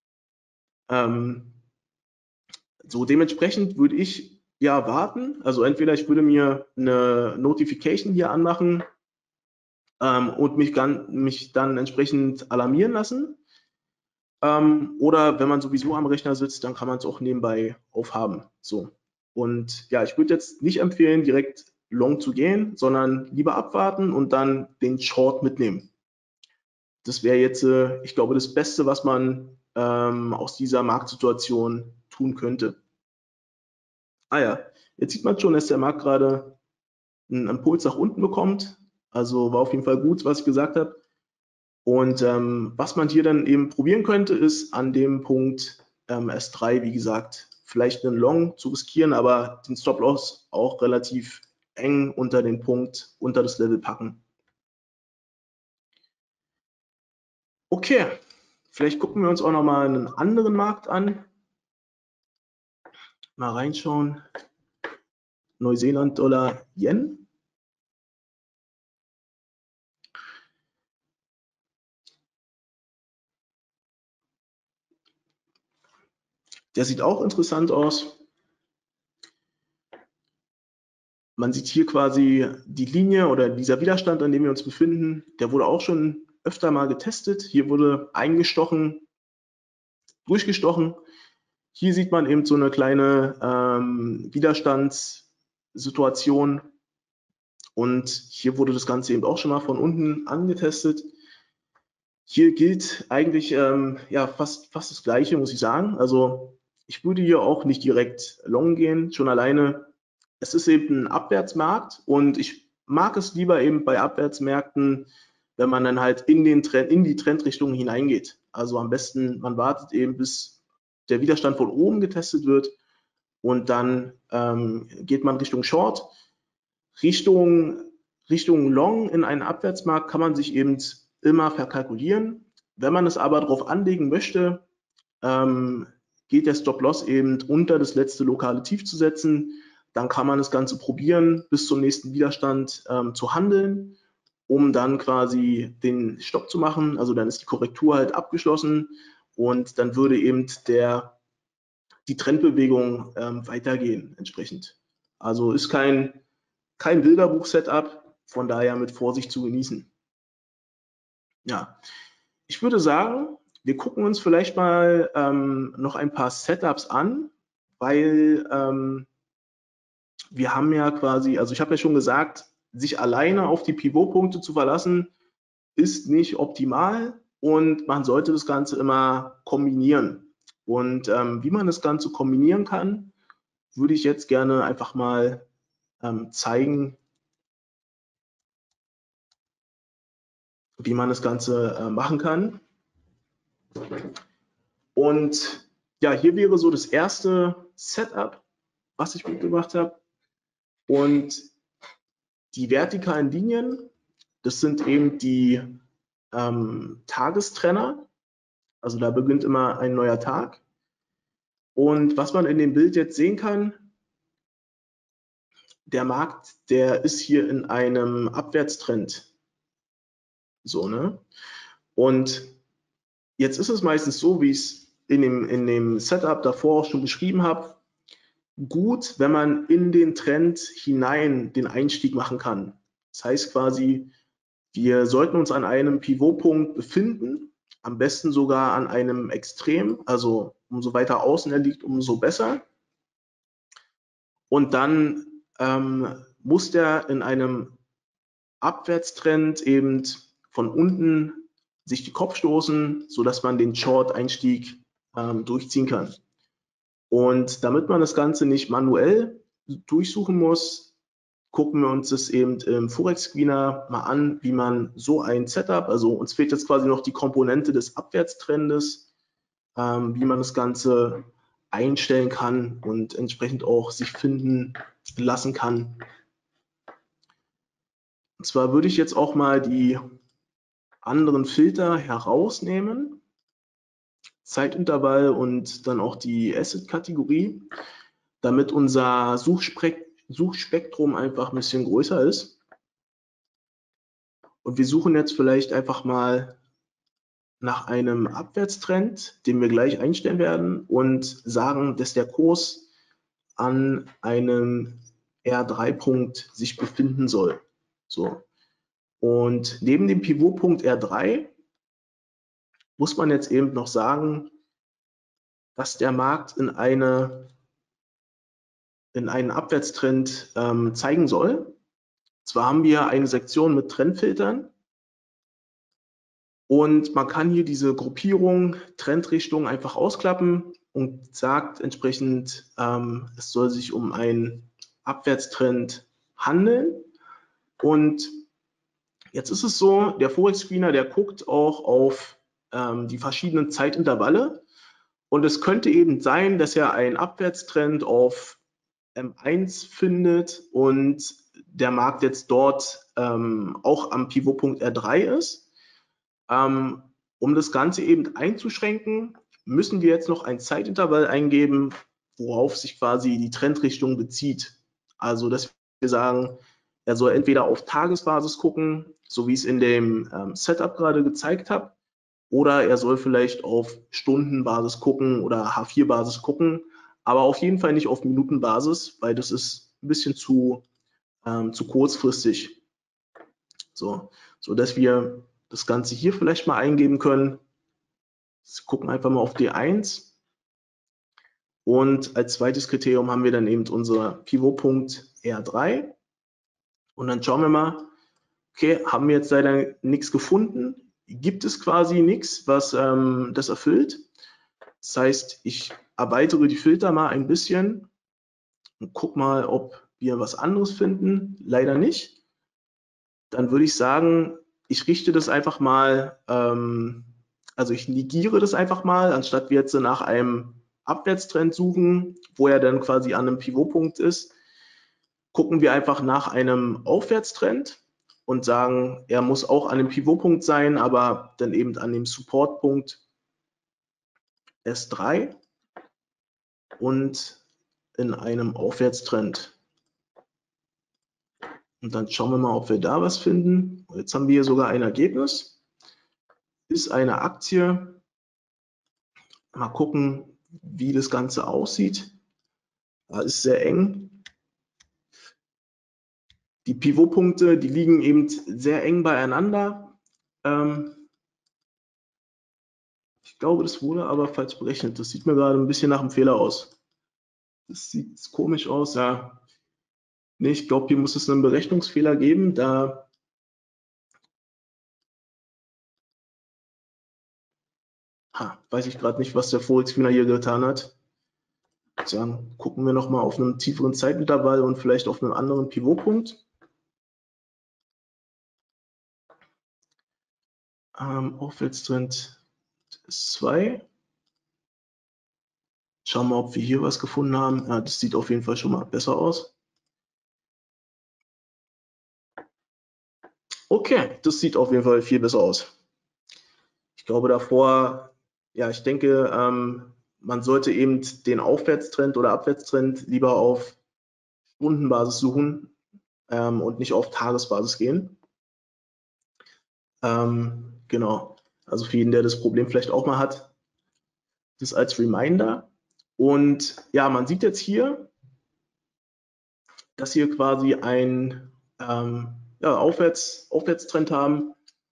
So dementsprechend würde ich ja warten. Also entweder ich würde mir eine Notification hier anmachen und mich dann entsprechend alarmieren lassen. Oder wenn man sowieso am Rechner sitzt, dann kann man es auch nebenbei aufhaben. So. Und ja, ich würde jetzt nicht empfehlen, direkt long zu gehen, sondern lieber abwarten und dann den Short mitnehmen. Das wäre jetzt, ich glaube, das Beste, was man aus dieser Marktsituation tun könnte. Ah ja, jetzt sieht man schon, dass der Markt gerade einen Impuls nach unten bekommt. Also war auf jeden Fall gut, was ich gesagt habe. Und was man hier dann eben probieren könnte, ist an dem Punkt S3, wie gesagt, vielleicht einen Long zu riskieren, aber den Stop-Loss auch relativ eng unter den Punkt, unter das Level packen. Okay, vielleicht gucken wir uns auch nochmal einen anderen Markt an. Mal reinschauen. Neuseeland, Dollar, Yen. Der sieht auch interessant aus. Man sieht hier quasi die Linie oder dieser Widerstand, an dem wir uns befinden, der wurde auch schon öfter mal getestet. Hier wurde eingestochen, durchgestochen. Hier sieht man eben so eine kleine Widerstandssituation und hier wurde das Ganze eben auch schon mal von unten angetestet. Hier gilt eigentlich ja, fast das Gleiche, muss ich sagen. Also ich würde hier auch nicht direkt long gehen, schon alleine. Es ist eben ein Abwärtsmarkt und ich mag es lieber eben bei Abwärtsmärkten, wenn man dann halt in die Trendrichtung hineingeht. Also am besten, man wartet eben, bis der Widerstand von oben getestet wird und dann geht man Richtung Short. Richtung Long in einen Abwärtsmarkt kann man sich eben immer verkalkulieren. Wenn man es aber darauf anlegen möchte, geht der Stop-Loss eben unter das letzte lokale Tief zu setzen. Dann kann man das Ganze probieren, bis zum nächsten Widerstand zu handeln, um dann quasi den Stopp zu machen. Also dann ist die Korrektur halt abgeschlossen und dann würde eben die Trendbewegung weitergehen entsprechend. Also ist kein Bilderbuch-Setup, von daher mit Vorsicht zu genießen. Ja, ich würde sagen, wir gucken uns vielleicht mal noch ein paar Setups an, weil wir haben ja quasi, also ich habe ja schon gesagt, sich alleine auf die Pivotpunkte zu verlassen, ist nicht optimal und man sollte das Ganze immer kombinieren. Und wie man das Ganze kombinieren kann, würde ich jetzt gerne einfach mal zeigen, wie man das Ganze machen kann. Und ja, hier wäre so das erste Setup, was ich mitgebracht habe. Und die vertikalen Linien, das sind eben die Tagestrenner. Also da beginnt immer ein neuer Tag. Und was man in dem Bild jetzt sehen kann, der Markt, der ist hier in einem Abwärtstrend. So, ne? Und jetzt ist es meistens so, wie ich es in dem Setup davor auch schon beschrieben habe, gut, wenn man in den Trend hinein den Einstieg machen kann. Das heißt quasi, wir sollten uns an einem Pivotpunkt befinden, am besten sogar an einem Extrem, also umso weiter außen er liegt, umso besser. Und dann muss der in einem Abwärtstrend eben von unten sich die Kopf stoßen, sodass man den Short-Einstieg durchziehen kann. Und damit man das Ganze nicht manuell durchsuchen muss, gucken wir uns das eben im Forex Screener mal an, wie man so ein Setup, also uns fehlt jetzt quasi noch die Komponente des Abwärtstrendes, wie man das Ganze einstellen kann und entsprechend auch sich finden lassen kann. Und zwar würde ich jetzt auch mal die anderen Filter herausnehmen, Zeitintervall und dann auch die Asset-Kategorie, damit unser Suchspektrum einfach ein bisschen größer ist. Und wir suchen jetzt vielleicht einfach mal nach einem Abwärtstrend, den wir gleich einstellen werden und sagen, dass der Kurs an einem R3-Punkt sich befinden soll. So. Und neben dem Pivotpunkt R3 muss man jetzt eben noch sagen, dass der Markt in einen Abwärtstrend zeigen soll. Zwar haben wir eine Sektion mit Trendfiltern, Und man kann hier diese Gruppierung, Trendrichtung einfach ausklappen und sagt entsprechend, es soll sich um einen Abwärtstrend handeln. Und jetzt ist es so, der Forex-Screener, der guckt auch auf die verschiedenen Zeitintervalle. Und es könnte eben sein, dass er einen Abwärtstrend auf M1 findet und der Markt jetzt dort auch am Pivotpunkt R3 ist. Um das Ganze eben einzuschränken, müssen wir jetzt noch ein Zeitintervall eingeben, worauf sich quasi die Trendrichtung bezieht. Also, dass wir sagen, er soll entweder auf Tagesbasis gucken, so wie ich es in dem Setup gerade gezeigt habe, oder er soll vielleicht auf Stundenbasis gucken oder H4-Basis gucken, aber auf jeden Fall nicht auf Minutenbasis, weil das ist ein bisschen zu kurzfristig. So dass wir das Ganze hier vielleicht mal eingeben können. Wir gucken einfach mal auf D1 und als zweites Kriterium haben wir dann eben unser Pivotpunkt R3 und dann schauen wir mal, okay, haben wir jetzt leider nichts gefunden, gibt es quasi nichts, was das erfüllt. Das heißt, ich erweitere die Filter mal ein bisschen und gucke mal, ob wir was anderes finden. Leider nicht. Dann würde ich sagen, ich richte das einfach mal, also ich negiere das einfach mal, anstatt wir jetzt nach einem Abwärtstrend suchen, wo er dann quasi an einem Pivotpunkt ist, gucken wir einfach nach einem Aufwärtstrend und sagen, er muss auch an dem Pivotpunkt sein, aber dann eben an dem Supportpunkt S3 und in einem Aufwärtstrend. Und dann schauen wir mal, ob wir da was finden. Jetzt haben wir hier sogar ein Ergebnis. Ist eine Aktie. Mal gucken, wie das Ganze aussieht. Das ist sehr eng. Die Pivotpunkte, die liegen eben sehr eng beieinander. Ich glaube, das wurde aber falsch berechnet. Das sieht mir gerade ein bisschen nach einem Fehler aus. Das sieht komisch aus, ja. Nee, ich glaube, hier muss es einen Berechnungsfehler geben. Da weiß ich gerade nicht, was der Forex-Screener hier getan hat. Dann gucken wir nochmal auf einem tieferen Zeitintervall und vielleicht auf einem anderen Pivotpunkt. Aufwärtstrend ist 2. Schauen wir mal, ob wir hier was gefunden haben. Ja, das sieht auf jeden Fall schon mal besser aus. Okay, das sieht auf jeden Fall viel besser aus. Ich glaube davor, ja, ich denke, man sollte eben den Aufwärtstrend oder Abwärtstrend lieber auf Stundenbasis suchen und nicht auf Tagesbasis gehen. Genau, also für jeden, der das Problem vielleicht auch mal hat, das als Reminder. Und ja, man sieht jetzt hier, dass wir quasi ein Aufwärtstrend haben,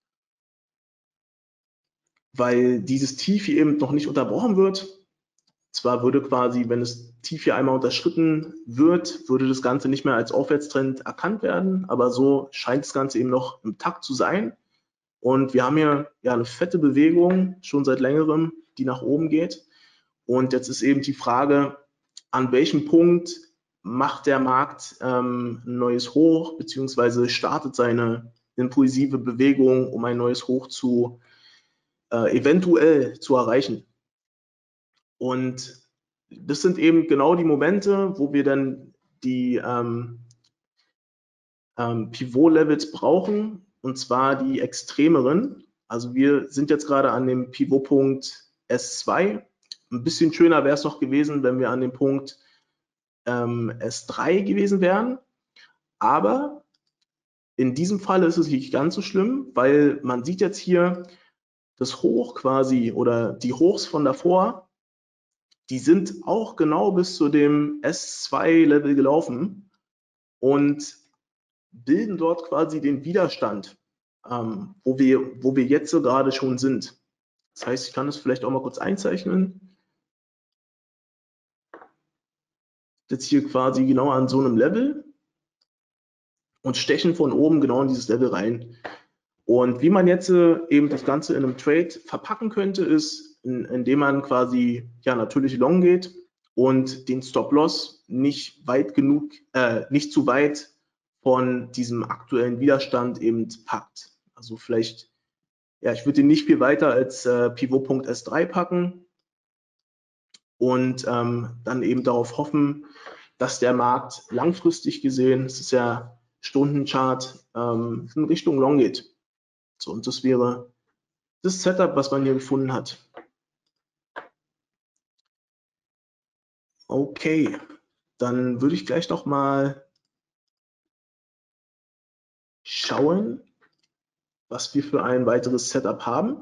weil dieses Tief hier eben noch nicht unterbrochen wird. Zwar würde quasi, wenn das Tief hier einmal unterschritten wird, würde das Ganze nicht mehr als Aufwärtstrend erkannt werden, aber so scheint das Ganze eben noch im Takt zu sein. Und wir haben hier ja eine fette Bewegung schon seit längerem, die nach oben geht. Und jetzt ist eben die Frage, an welchem Punkt macht der Markt ein neues Hoch, beziehungsweise startet seine impulsive Bewegung, um ein neues Hoch zu eventuell zu erreichen. Und das sind eben genau die Momente, wo wir dann die Pivot-Levels brauchen, und zwar die extremeren. Also wir sind jetzt gerade an dem Pivotpunkt S2. Ein bisschen schöner wäre es noch gewesen, wenn wir an dem Punkt S3 gewesen wären. Aber in diesem Fall ist es nicht ganz so schlimm, weil man sieht jetzt hier das Hoch quasi oder die Hochs von davor, die sind auch genau bis zu dem S2-Level gelaufen und bilden dort quasi den Widerstand, wo wir jetzt so gerade schon sind. Das heißt, ich kann das vielleicht auch mal kurz einzeichnen. Jetzt hier quasi genau an so einem Level und stechen von oben genau in dieses Level rein. Und wie man jetzt eben das Ganze in einem Trade verpacken könnte, ist, indem man quasi ja natürlich long geht und den Stop-Loss nicht weit genug, nicht zu weit von diesem aktuellen Widerstand eben packt. Also vielleicht, ja, ich würde ihn nicht viel weiter als Pivotpunkt S3 packen und dann eben darauf hoffen, dass der Markt langfristig gesehen, es ist ja Stundenchart, in Richtung Long geht. So, und das wäre das Setup, was man hier gefunden hat. Okay, dann würde ich gleich noch mal schauen, was wir für ein weiteres Setup haben.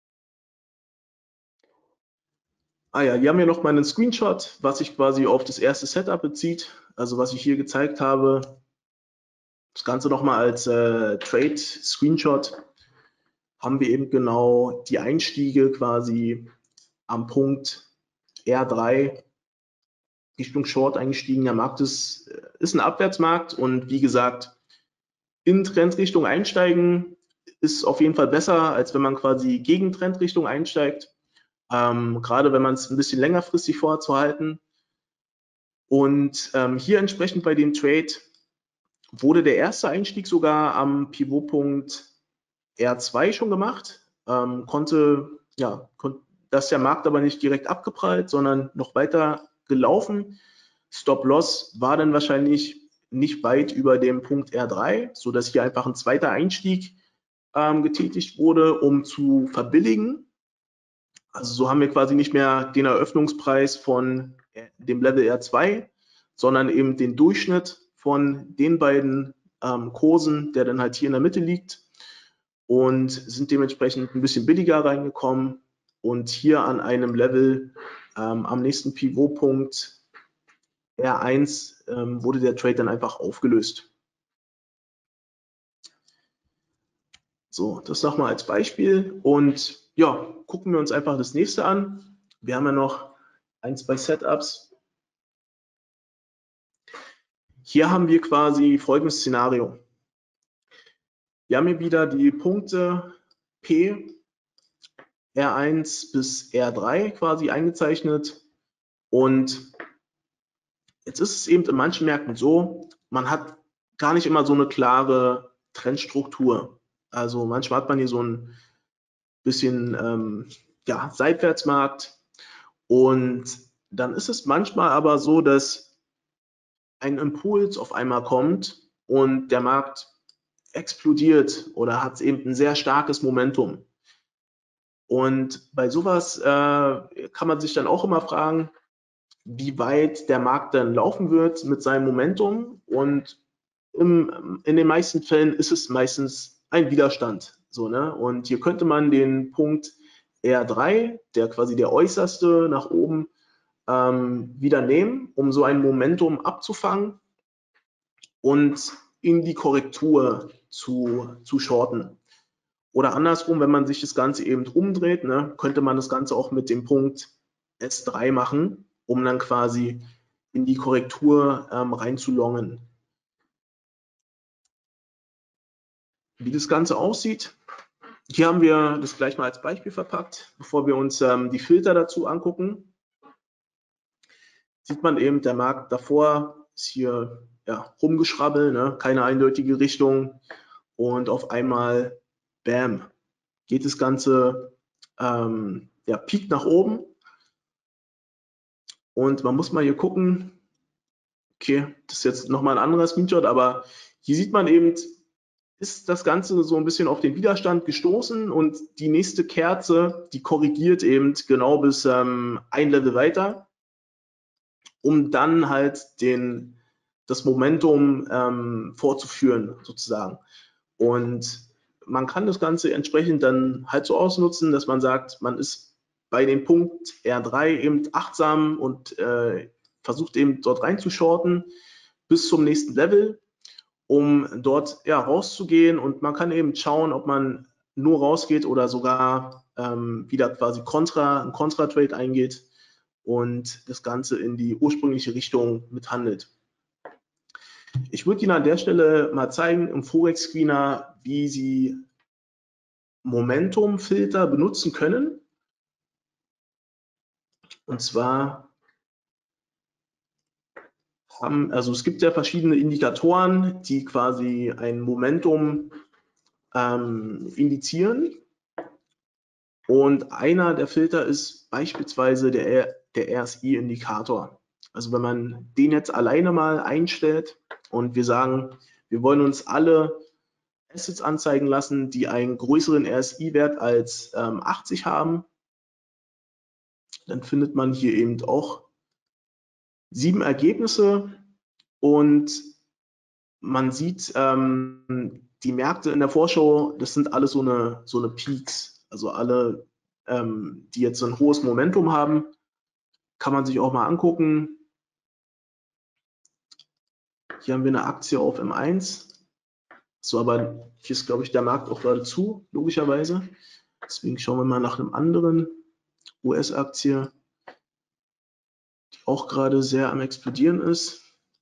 Ah ja, hier haben wir noch mal einen Screenshot, was sich quasi auf das erste Setup bezieht. Also was ich hier gezeigt habe, das Ganze noch mal als Trade Screenshot, haben wir eben genau die Einstiege quasi am Punkt R3 Richtung Short eingestiegen. Der Markt ist ein Abwärtsmarkt und wie gesagt, in Trendrichtung einsteigen ist auf jeden Fall besser, als wenn man quasi gegen Trendrichtung einsteigt. Gerade wenn man es ein bisschen längerfristig vorzuhalten. Und hier entsprechend bei dem Trade wurde der erste Einstieg sogar am Pivotpunkt R2 schon gemacht. Das ist der Markt aber nicht direkt abgeprallt, sondern noch weiter gelaufen. Stop-Loss war dann wahrscheinlich nicht weit über dem Punkt R3, sodass hier einfach ein zweiter Einstieg getätigt wurde, um zu verbilligen. Also so haben wir quasi nicht mehr den Eröffnungspreis von dem Level R2, sondern eben den Durchschnitt von den beiden Kursen, der dann halt hier in der Mitte liegt, und sind dementsprechend ein bisschen billiger reingekommen und hier an einem Level am nächsten Pivotpunkt R1 wurde der Trade dann einfach aufgelöst. So, das nochmal als Beispiel und ja, gucken wir uns einfach das nächste an. Wir haben ja noch ein, zwei Setups. Hier haben wir quasi folgendes Szenario. Wir haben hier wieder die Punkte P, R1 bis R3 quasi eingezeichnet und jetzt ist es eben in manchen Märkten so, man hat gar nicht immer so eine klare Trendstruktur. Also manchmal hat man hier so ein bisschen ja, Seitwärtsmarkt und dann ist es manchmal aber so, dass ein Impuls auf einmal kommt und der Markt explodiert oder hat eben ein sehr starkes Momentum. Und bei sowas kann man sich dann auch immer fragen, wie weit der Markt dann laufen wird mit seinem Momentum. Und in den meisten Fällen ist es meistens ein Widerstand. So, ne? Und hier könnte man den Punkt R3, der quasi der äußerste nach oben, wieder nehmen, um so ein Momentum abzufangen und in die Korrektur zu shorten. Oder andersrum, wenn man sich das Ganze eben umdreht, ne, könnte man das Ganze auch mit dem Punkt S3 machen, um dann quasi in die Korrektur reinzulongen. Wie das Ganze aussieht, hier haben wir das gleich mal als Beispiel verpackt, bevor wir uns die Filter dazu angucken. Sieht man eben, der Markt davor ist hier ja, rumgeschrabbelt, ne, keine eindeutige Richtung und auf einmal, bam, geht das Ganze, ja, piekt nach oben und man muss mal hier gucken, okay, das ist jetzt nochmal ein anderer Screenshot, aber hier sieht man eben, ist das Ganze so ein bisschen auf den Widerstand gestoßen und die nächste Kerze, die korrigiert eben genau bis ein Level weiter, um dann halt das Momentum fortzuführen sozusagen. Und man kann das Ganze entsprechend dann halt so ausnutzen, dass man sagt, man ist bei dem Punkt R3 eben achtsam und versucht eben dort reinzushorten bis zum nächsten Level, um dort ja rauszugehen, und man kann eben schauen, ob man nur rausgeht oder sogar wieder quasi einen Kontra-Trade eingeht und das Ganze in die ursprüngliche Richtung mithandelt. Ich würde Ihnen an der Stelle mal zeigen im Forex Screener, wie Sie Momentum-Filter benutzen können. Und zwar also es gibt ja verschiedene Indikatoren, die quasi ein Momentum indizieren. Und einer der Filter ist beispielsweise der RSI-Indikator. Also wenn man den jetzt alleine mal einstellt und wir sagen, wir wollen uns alle Assets anzeigen lassen, die einen größeren RSI-Wert als 80 haben, dann findet man hier eben auch 7 Ergebnisse und man sieht, die Märkte in der Vorschau, das sind alles so eine Peaks, also alle, die jetzt so ein hohes Momentum haben, kann man sich auch mal angucken. Hier haben wir eine Aktie auf M1. So, aber hier ist, glaube ich, der Markt auch gerade zu, logischerweise. Deswegen schauen wir mal nach einem anderen US-Aktie, die auch gerade sehr am Explodieren ist.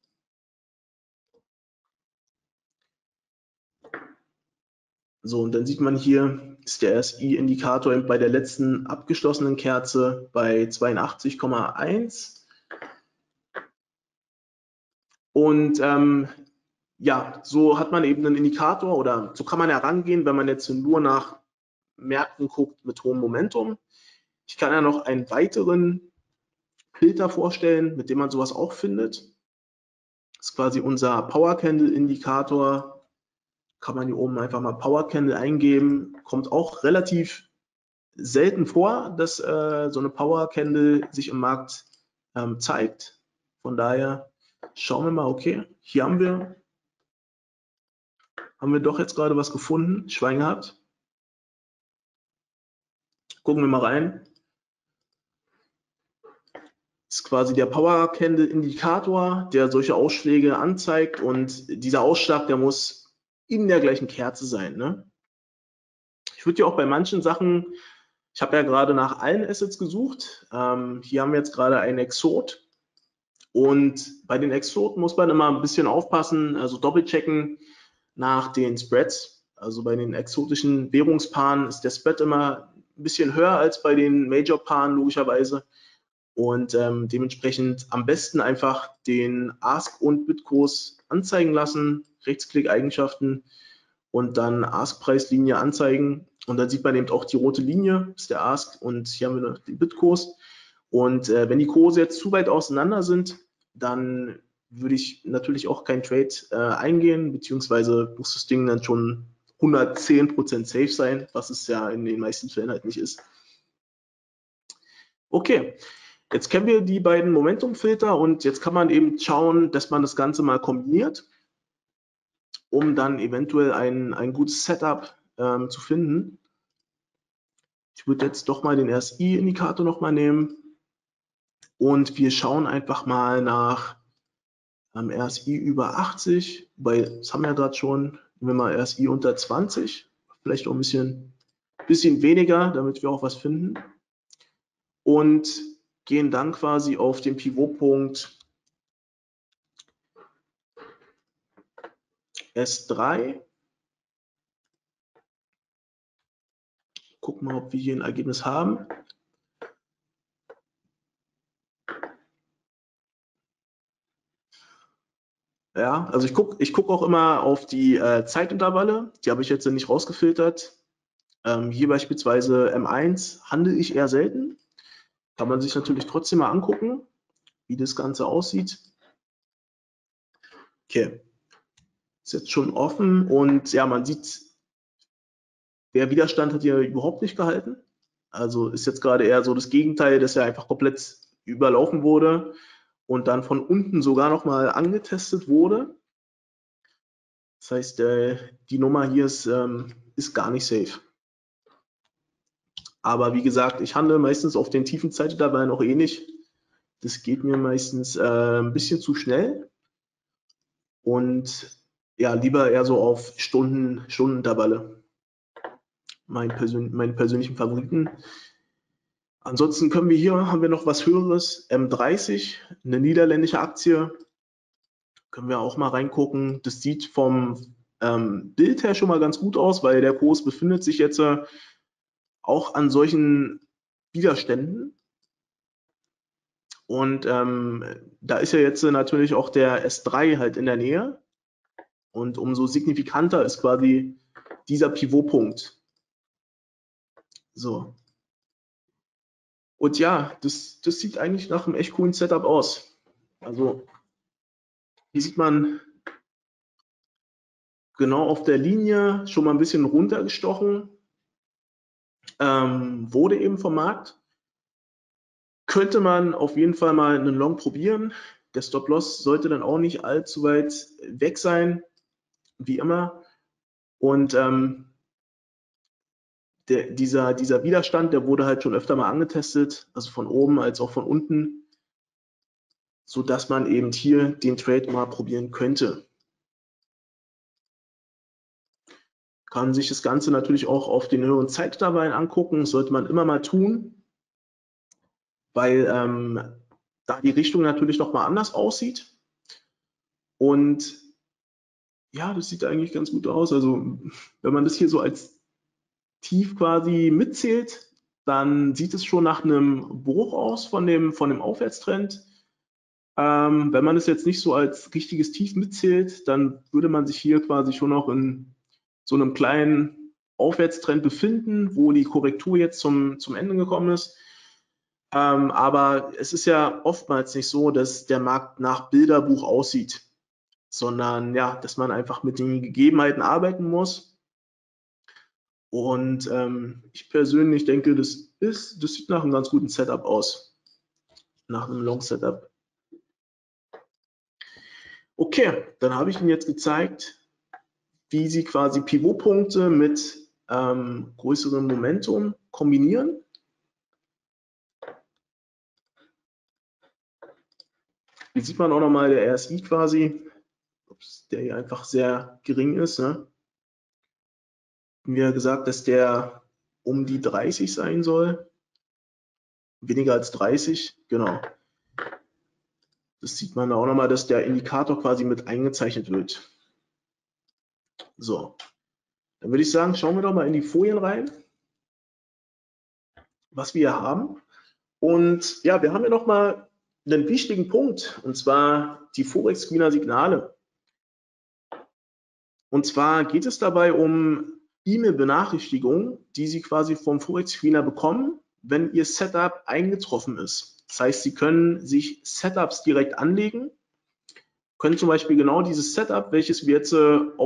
So, und dann sieht man hier, ist der RSI-Indikator bei der letzten abgeschlossenen Kerze bei 82,1. Und ja, so hat man eben einen Indikator oder so kann man herangehen, wenn man jetzt nur nach Märkten guckt mit hohem Momentum. Ich kann ja noch einen weiteren Filter vorstellen, mit dem man sowas auch findet. Das ist quasi unser Power Candle Indikator. Kann man hier oben einfach mal Power Candle eingeben. Kommt auch relativ selten vor, dass so eine Power Candle sich im Markt zeigt. Von daher schauen wir mal, okay, hier haben wir doch jetzt gerade was gefunden, Schwein gehabt. Gucken wir mal rein. Das ist quasi der Power Candle Indikator, der solche Ausschläge anzeigt und dieser Ausschlag, der muss in der gleichen Kerze sein. Ne? Ich würde ja auch bei manchen Sachen, ich habe ja gerade nach allen Assets gesucht. Hier haben wir jetzt gerade einen Exot und bei den Exoten muss man immer ein bisschen aufpassen, also doppelchecken nach den Spreads. Also bei den exotischen Währungspaaren ist der Spread immer ein bisschen höher als bei den Major-Paaren logischerweise. Und dementsprechend am besten einfach den Ask- und Bid-Kurs anzeigen lassen, Rechtsklick-Eigenschaften und dann Ask-Preislinie anzeigen. Und dann sieht man eben auch die rote Linie, das ist der Ask und hier haben wir noch den Bid-Kurs. Und wenn die Kurse jetzt zu weit auseinander sind, dann würde ich natürlich auch kein Trade eingehen, beziehungsweise muss das Ding dann schon 110% safe sein, was es ja in den meisten Fällen halt nicht ist. Okay, jetzt kennen wir die beiden Momentum-Filter und jetzt kann man eben schauen, dass man das Ganze mal kombiniert, um dann eventuell ein gutes Setup zu finden. Ich würde jetzt doch mal den RSI-Indikator nochmal nehmen und wir schauen einfach mal nach RSI über 80, weil das haben wir ja gerade schon, nehmen wir mal RSI unter 20, vielleicht auch ein bisschen weniger, damit wir auch was finden. Und gehen dann quasi auf den Pivotpunkt S3. Gucken wir, ob wir hier ein Ergebnis haben. Ja, also ich guck auch immer auf die Zeitintervalle. Die habe ich jetzt nicht rausgefiltert. Hier beispielsweise M1 handle ich eher selten. Kann man sich natürlich trotzdem mal angucken, wie das Ganze aussieht. Okay, ist jetzt schon offen und ja, man sieht, der Widerstand hat hier überhaupt nicht gehalten. Also ist jetzt gerade eher so das Gegenteil, dass er einfach komplett überlaufen wurde und dann von unten sogar nochmal angetestet wurde. Das heißt, die Nummer hier ist gar nicht safe. Aber wie gesagt, ich handle meistens auf den tiefen Zeitintervallen auch ähnlich. Das geht mir meistens ein bisschen zu schnell. Und ja, lieber eher so auf Stundenintervalle. Meine persönlichen Favoriten. Ansonsten haben wir noch was Höheres. M30, eine niederländische Aktie. Können wir auch mal reingucken. Das sieht vom Bild her schon mal ganz gut aus, weil der Kurs befindet sich jetzt auch an solchen Widerständen. Und da ist ja jetzt natürlich auch der S3 halt in der Nähe. Und umso signifikanter ist quasi dieser Pivotpunkt. So. Und ja, das sieht eigentlich nach einem echt coolen Setup aus. Also hier sieht man genau auf der Linie schon mal ein bisschen runtergestochen. Wurde eben vom Markt. Könnte man auf jeden Fall mal einen Long probieren. Der Stop-Loss sollte dann auch nicht allzu weit weg sein, wie immer. Und dieser Widerstand, der wurde halt schon öfter mal angetestet, also von oben als auch von unten, sodass man eben hier den Trade mal probieren könnte. Kann sich das Ganze natürlich auch auf den höheren Zeitintervallen angucken, das sollte man immer mal tun, weil da die Richtung natürlich nochmal anders aussieht. Und ja, das sieht eigentlich ganz gut aus. Also wenn man das hier so als Tief quasi mitzählt, dann sieht es schon nach einem Bruch aus von dem Aufwärtstrend. Wenn man es jetzt nicht so als richtiges Tief mitzählt, dann würde man sich hier quasi schon noch in so einem kleinen Aufwärtstrend befinden, wo die Korrektur jetzt zum Ende gekommen ist. Aber es ist ja oftmals nicht so, dass der Markt nach Bilderbuch aussieht, sondern ja, dass man einfach mit den Gegebenheiten arbeiten muss. Und ich persönlich denke, das sieht nach einem ganz guten Setup aus, nach einem Long Setup. Okay, dann habe ich Ihnen jetzt gezeigt, wie Sie quasi Pivotpunkte mit größerem Momentum kombinieren. Hier sieht man auch nochmal der RSI quasi, der hier einfach sehr gering ist. Ne? Wie gesagt, dass der um die 30 sein soll. Weniger als 30, genau. Das sieht man auch nochmal, dass der Indikator quasi mit eingezeichnet wird. So, dann würde ich sagen, schauen wir doch mal in die Folien rein, was wir hier haben. Und ja, wir haben ja nochmal einen wichtigen Punkt, und zwar die Forex-Screener-Signale. Und zwar geht es dabei um E-Mail-Benachrichtigungen, die Sie quasi vom Forex-Screener bekommen, wenn Ihr Setup eingetroffen ist. Das heißt, Sie können sich Setups direkt anlegen, können zum Beispiel genau dieses Setup, welches wir jetzt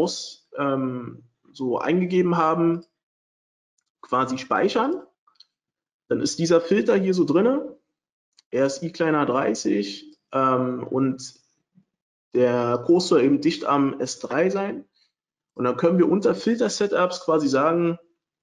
so eingegeben haben, quasi speichern. Dann ist dieser Filter hier so drin, RSI kleiner 30 und der Kurs soll eben dicht am S3 sein. Und dann können wir unter Filter-Setups quasi sagen,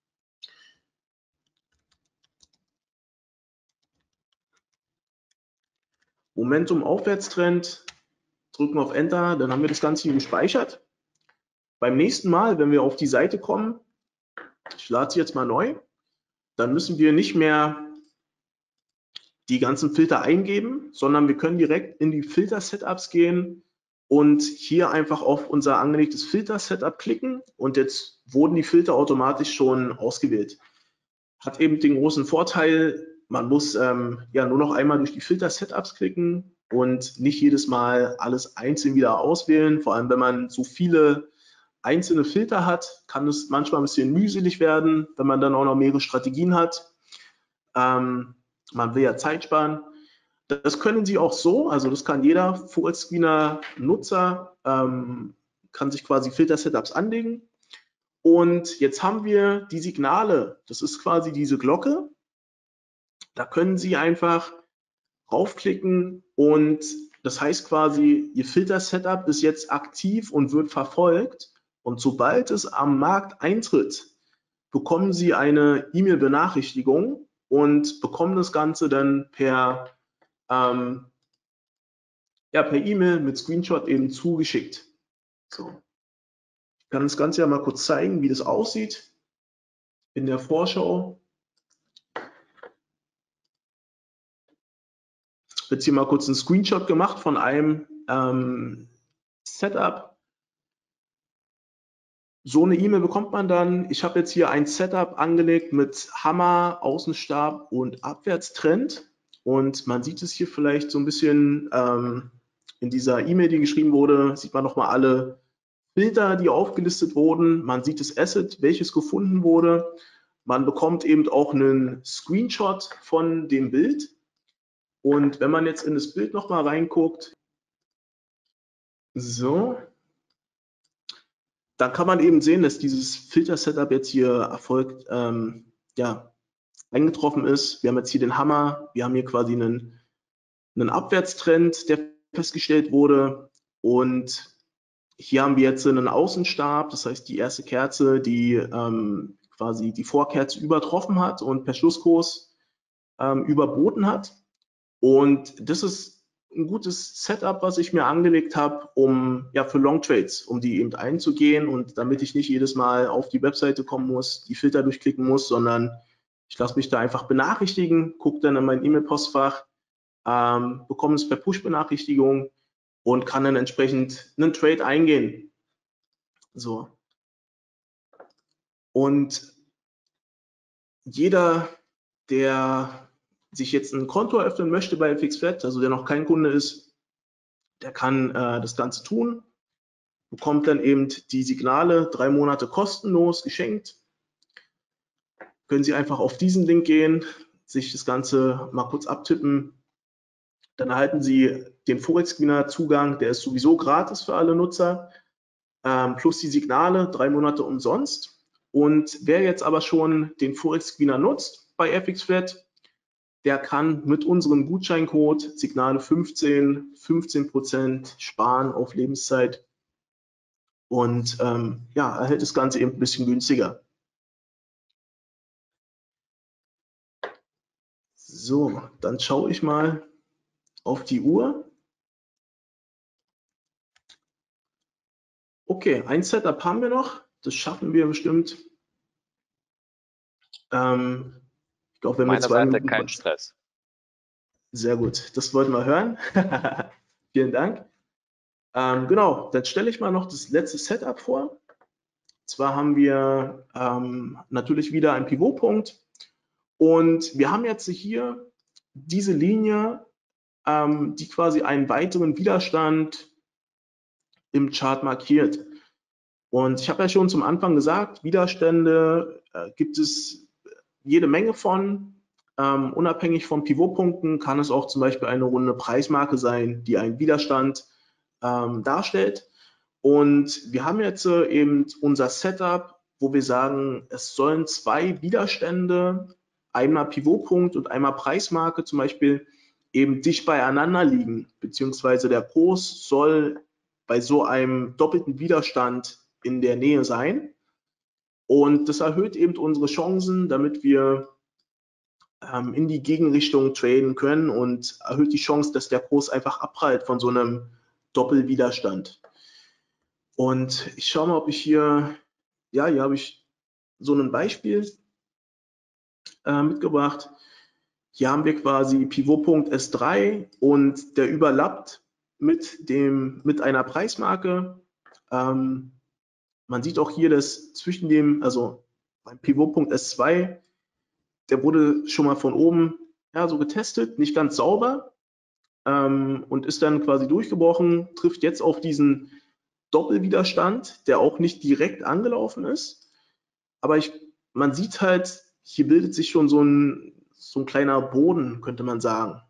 Momentum Aufwärtstrend, drücken auf Enter, dann haben wir das Ganze hier gespeichert. Beim nächsten Mal, wenn wir auf die Seite kommen, ich lade sie jetzt mal neu, dann müssen wir nicht mehr die ganzen Filter eingeben, sondern wir können direkt in die Filter-Setups gehen und hier einfach auf unser angelegtes Filter-Setup klicken und jetzt wurden die Filter automatisch schon ausgewählt. Hat eben den großen Vorteil, man muss ja nur noch einmal durch die Filter-Setups klicken und nicht jedes Mal alles einzeln wieder auswählen. Vor allem, wenn man so viele einzelne Filter hat, kann es manchmal ein bisschen mühselig werden, wenn man dann auch noch mehrere Strategien hat. Man will ja Zeit sparen. Das können Sie auch so, also das kann jeder Forex-Screener-Nutzer, kann sich quasi Filter-Setups anlegen. Und jetzt haben wir die Signale, das ist quasi diese Glocke. Da können Sie einfach raufklicken und das heißt quasi, Ihr Filter-Setup ist jetzt aktiv und wird verfolgt. Und sobald es am Markt eintritt, bekommen Sie eine E-Mail-Benachrichtigung und bekommen das Ganze dann per E-Mail mit Screenshot eben zugeschickt. So. Ich kann das Ganze ja mal kurz zeigen, wie das aussieht in der Vorschau. Ich habe jetzt hier mal kurz einen Screenshot gemacht von einem Setup. So eine E-Mail bekommt man dann. Ich habe jetzt hier ein Setup angelegt mit Hammer, Außenstab und Abwärtstrend. Und man sieht es hier vielleicht so ein bisschen in dieser E-Mail, die geschrieben wurde, sieht man nochmal alle Filter, die aufgelistet wurden. Man sieht das Asset, welches gefunden wurde. Man bekommt eben auch einen Screenshot von dem Bild. Und wenn man jetzt in das Bild nochmal reinguckt, so, dann kann man eben sehen, dass dieses Filter-Setup jetzt hier erfolgt, ja, eingetroffen ist. Wir haben jetzt hier den Hammer, wir haben hier quasi einen Abwärtstrend, der festgestellt wurde. Und hier haben wir jetzt einen Außenstab, das heißt die erste Kerze, die quasi die Vorkerze übertroffen hat und per Schlusskurs überboten hat. Und das ist ein gutes Setup, was ich mir angelegt habe, um ja für Long Trades, um die eben einzugehen und damit ich nicht jedes Mal auf die Webseite kommen muss, die Filter durchklicken muss, sondern ich lasse mich da einfach benachrichtigen, gucke dann in mein E-Mail-Postfach, bekomme es per Push-Benachrichtigung und kann dann entsprechend einen Trade eingehen. So. Und jeder, der sich jetzt ein Konto eröffnen möchte bei FXFlat, also der noch kein Kunde ist, der kann das Ganze tun, bekommt dann eben die Signale 3 Monate kostenlos geschenkt. Können Sie einfach auf diesen Link gehen, sich das Ganze mal kurz abtippen. Dann erhalten Sie den Forex Screener Zugang, der ist sowieso gratis für alle Nutzer, plus die Signale 3 Monate umsonst. Und wer jetzt aber schon den Forex Screener nutzt bei FXFlat, der kann mit unserem Gutscheincode Signale 15% sparen auf Lebenszeit und ja, erhält das Ganze eben ein bisschen günstiger. So, dann schaue ich mal auf die Uhr. Okay, ein Setup haben wir noch. Das schaffen wir bestimmt. Ich glaube, wenn wir
Meiner
2
Seite
Minuten
kein
quatschen.
Stress.
Sehr gut, das wollten wir hören. Vielen Dank. Genau, dann stelle ich mal noch das letzte Setup vor. Und zwar haben wir natürlich wieder einen Pivotpunkt. Und wir haben jetzt hier diese Linie, die quasi einen weiteren Widerstand im Chart markiert. Und ich habe ja schon zum Anfang gesagt, Widerstände gibt es jede Menge von. Unabhängig von Pivotpunkten kann es auch zum Beispiel eine runde Preismarke sein, die einen Widerstand darstellt. Und wir haben jetzt eben unser Setup, wo wir sagen, es sollen 2 Widerstände, einmal Pivotpunkt und einmal Preismarke zum Beispiel, eben dicht beieinander liegen, beziehungsweise der Kurs soll bei so einem doppelten Widerstand in der Nähe sein. Und das erhöht eben unsere Chancen, damit wir in die Gegenrichtung traden können und erhöht die Chance, dass der Kurs einfach abprallt von so einem Doppelwiderstand. Und ich schaue mal, ob ich hier, ja, hier habe ich so ein Beispiel mitgebracht. Hier haben wir quasi Pivotpunkt S3 und der überlappt mit einer Preismarke. Man sieht auch hier, dass zwischen dem, also beim Pivotpunkt S2, der wurde schon mal von oben ja, so getestet, nicht ganz sauber und ist dann quasi durchgebrochen, trifft jetzt auf diesen Doppelwiderstand, der auch nicht direkt angelaufen ist. Aber man sieht halt, hier bildet sich schon so ein kleiner Boden, könnte man sagen.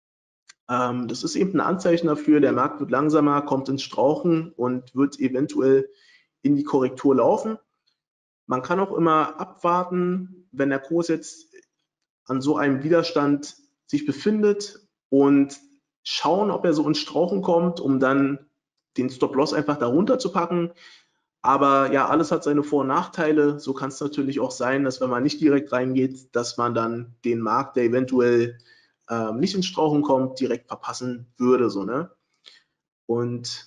Das ist eben ein Anzeichen dafür, der Markt wird langsamer, kommt ins Strauchen und wird eventuell in die Korrektur laufen. Man kann auch immer abwarten, wenn der Kurs jetzt an so einem Widerstand sich befindet und schauen, ob er so ins Strauchen kommt, um dann den Stop-Loss einfach darunter zu packen. Aber ja, alles hat seine Vor- und Nachteile. So kann es natürlich auch sein, dass wenn man nicht direkt reingeht, dass man dann den Markt, der eventuell nicht ins Strauchen kommt, direkt verpassen würde. So, ne? Und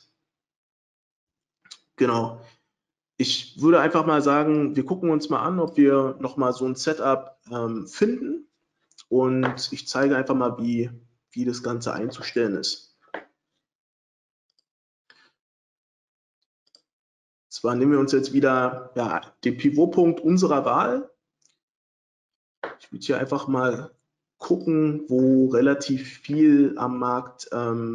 genau, ich würde einfach mal sagen, wir gucken uns mal an, ob wir nochmal so ein Setup finden. Und ich zeige einfach mal, wie das Ganze einzustellen ist. Zwar nehmen wir uns jetzt wieder den Pivotpunkt unserer Wahl. Ich würde hier einfach mal gucken, wo relativ viel am Markt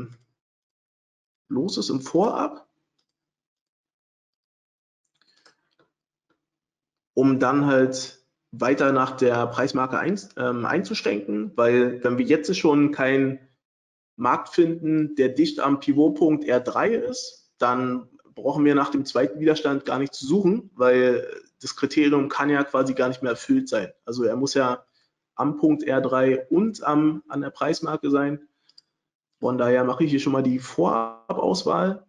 los ist im Vorab, um dann halt weiter nach der Preismarke einzuschränken, weil wenn wir jetzt schon keinen Markt finden, der dicht am Pivotpunkt R3 ist, dann brauchen wir nach dem zweiten Widerstand gar nicht zu suchen, weil das Kriterium kann ja quasi gar nicht mehr erfüllt sein. Also er muss ja am Punkt R3 und an der Preismarke sein. Von daher mache ich hier schon mal die Vorabauswahl.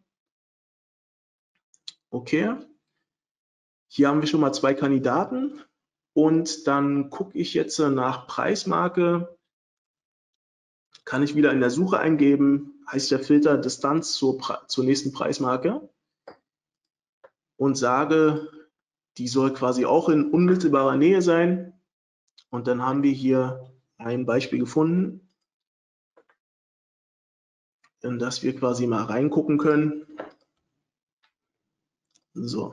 Okay. Hier haben wir schon mal 2 Kandidaten und dann gucke ich jetzt nach Preismarke. Kann ich wieder in der Suche eingeben, heißt der Filter Distanz zur nächsten Preismarke und sage, die soll quasi auch in unmittelbarer Nähe sein. Und dann haben wir hier ein Beispiel gefunden, in das wir quasi mal reingucken können. So.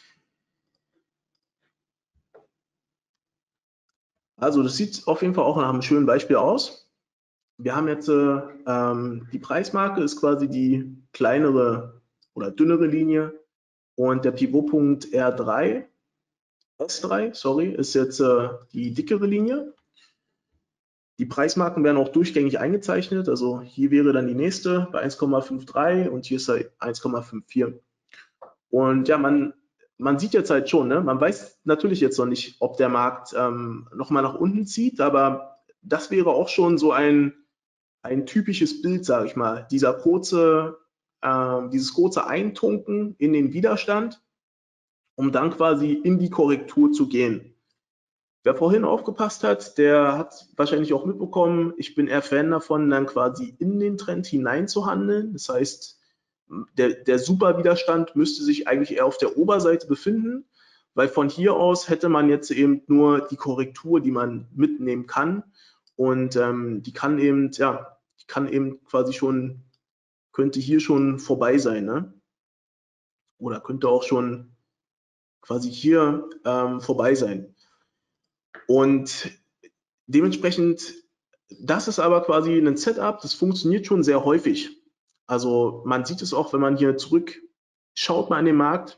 Also das sieht auf jeden Fall auch nach einem schönen Beispiel aus. Wir haben jetzt die Preismarke ist quasi die kleinere oder dünnere Linie und der Pivotpunkt R3, S3, sorry, ist jetzt die dickere Linie. Die Preismarken werden auch durchgängig eingezeichnet, also hier wäre dann die nächste bei 1,53 und hier ist er 1,54. Und ja, man sieht jetzt halt schon, ne? Man weiß natürlich jetzt noch nicht, ob der Markt nochmal nach unten zieht, aber das wäre auch schon so ein typisches Bild, sage ich mal. Dieses kurze Eintunken in den Widerstand, um dann quasi in die Korrektur zu gehen. Wer vorhin aufgepasst hat, der hat wahrscheinlich auch mitbekommen, ich bin eher Fan davon, dann quasi in den Trend hinein zu handeln. Das heißt, der Superwiderstand müsste sich eigentlich eher auf der Oberseite befinden, weil von hier aus hätte man jetzt eben nur die Korrektur, die man mitnehmen kann. Und die kann eben quasi schon, könnte hier schon vorbei sein, ne? Oder könnte auch schon quasi hier vorbei sein. Und dementsprechend, das ist aber quasi ein Setup, das funktioniert schon sehr häufig. Also man sieht es auch, wenn man hier zurückschaut mal an den Markt,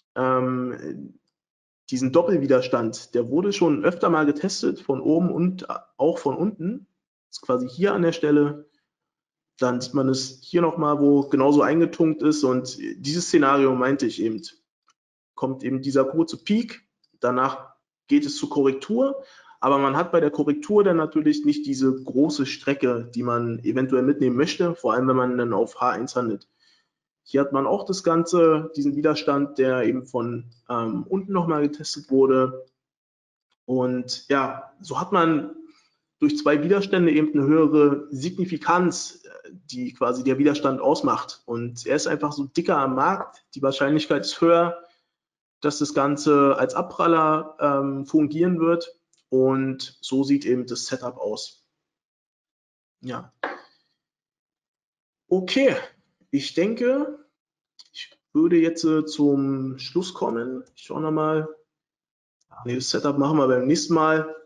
diesen Doppelwiderstand, der wurde schon öfter mal getestet, von oben und auch von unten. Das ist quasi hier an der Stelle. Dann sieht man es hier nochmal, wo genauso eingetunkt ist. Und dieses Szenario meinte ich eben. Kommt eben dieser kurze Peak, danach geht es zur Korrektur, aber man hat bei der Korrektur dann natürlich nicht diese große Strecke, die man eventuell mitnehmen möchte, vor allem wenn man dann auf H1 handelt. Hier hat man auch das Ganze, diesen Widerstand, der eben von unten nochmal getestet wurde. Und ja, so hat man durch 2 Widerstände eben eine höhere Signifikanz, die quasi der Widerstand ausmacht. Und er ist einfach so dicker am Markt, die Wahrscheinlichkeit ist höher, dass das Ganze als Abpraller fungieren wird und so sieht eben das Setup aus. Ja. Okay, ich denke, ich würde jetzt zum Schluss kommen. Ich schaue nochmal. Nee, das Setup machen wir beim nächsten Mal.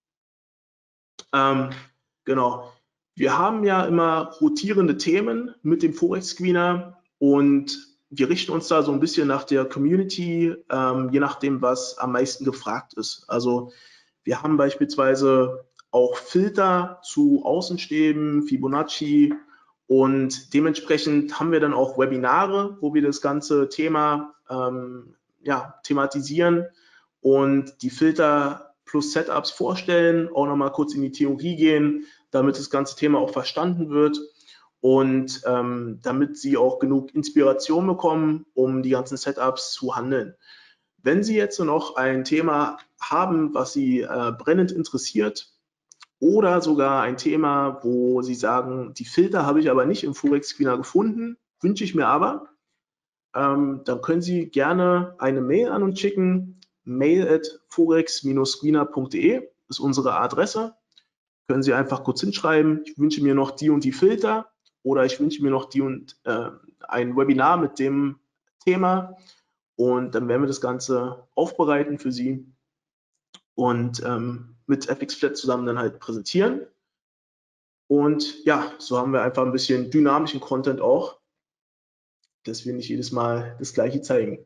Genau. Wir haben ja immer rotierende Themen mit dem Forex Screener und wir richten uns da so ein bisschen nach der Community, je nachdem, was am meisten gefragt ist. Also wir haben beispielsweise auch Filter zu Außenstäben, Fibonacci und dementsprechend haben wir dann auch Webinare, wo wir das ganze Thema thematisieren und die Filter plus Setups vorstellen, auch nochmal kurz in die Theorie gehen, damit das ganze Thema auch verstanden wird und damit Sie auch genug Inspiration bekommen, um die ganzen Setups zu handeln. Wenn Sie jetzt noch ein Thema haben, was Sie brennend interessiert oder sogar ein Thema, wo Sie sagen, die Filter habe ich aber nicht im Forex Screener gefunden, wünsche ich mir aber, dann können Sie gerne eine Mail an uns schicken, mail@forex-screener.de ist unsere Adresse. Können Sie einfach kurz hinschreiben, ich wünsche mir noch die und die Filter oder ich wünsche mir noch die und ein Webinar mit dem Thema Und dann werden wir das Ganze aufbereiten für Sie und mit FX-Flat zusammen dann halt präsentieren. Und ja, so haben wir einfach ein bisschen dynamischen Content auch, dass wir nicht jedes Mal das Gleiche zeigen.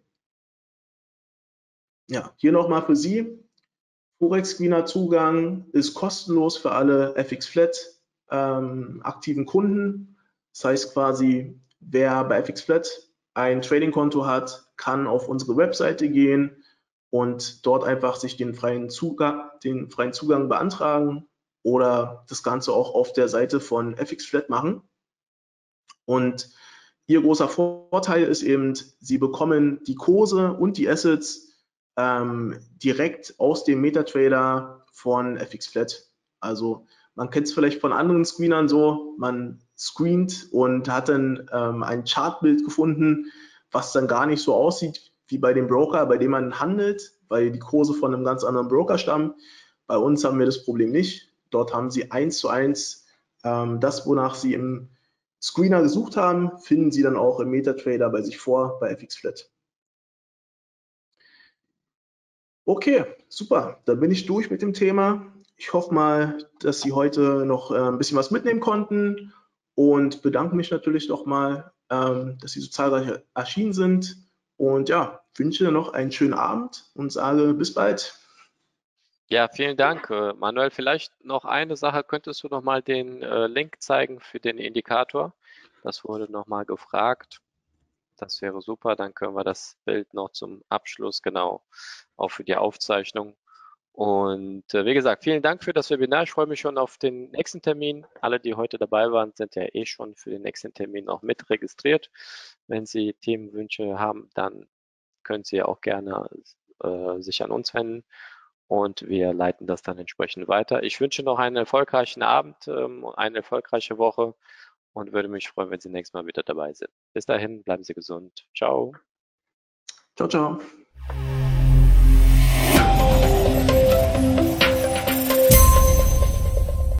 Ja, hier nochmal für Sie. Forex Screener Zugang ist kostenlos für alle FX-Flat aktiven Kunden. Das heißt quasi, wer bei FX-Flat ein Trading-Konto hat, kann auf unsere Webseite gehen und dort einfach sich den freien Zugang beantragen oder das Ganze auch auf der Seite von FX-Flat machen. Und Ihr großer Vorteil ist eben, Sie bekommen die Kurse und die Assets direkt aus dem MetaTrader von FX-Flat. Also man kennt es vielleicht von anderen Screenern so, man screent und hat dann ein Chartbild gefunden, was dann gar nicht so aussieht wie bei dem Broker, bei dem man handelt, weil die Kurse von einem ganz anderen Broker stammen. Bei uns haben wir das Problem nicht. Dort haben Sie 1:1 das, wonach Sie im Screener gesucht haben, finden Sie dann auch im MetaTrader bei sich vor, bei FX-Flat. Okay, super. Dann bin ich durch mit dem Thema. Ich hoffe mal, dass Sie heute noch ein bisschen was mitnehmen konnten und bedanke mich natürlich nochmal, dass Sie so zahlreich erschienen sind. Und ja, wünsche noch einen schönen Abend und sage bis bald.
Ja, vielen Dank, Manuel. Vielleicht noch eine Sache, könntest du noch mal den Link zeigen für den Indikator? Das wurde noch mal gefragt. Das wäre super, dann können wir das Bild noch zum Abschluss, genau, auch für die Aufzeichnung. Und wie gesagt, vielen Dank für das Webinar. Ich freue mich schon auf den nächsten Termin. Alle, die heute dabei waren, sind ja eh schon für den nächsten Termin auch mit registriert. Wenn Sie Themenwünsche haben, dann können Sie auch gerne sich an uns wenden und wir leiten das dann entsprechend weiter. Ich wünsche noch einen erfolgreichen Abend, eine erfolgreiche Woche und würde mich freuen, wenn Sie nächstes Mal wieder dabei sind. Bis dahin, bleiben Sie gesund. Ciao.
Ciao, ciao.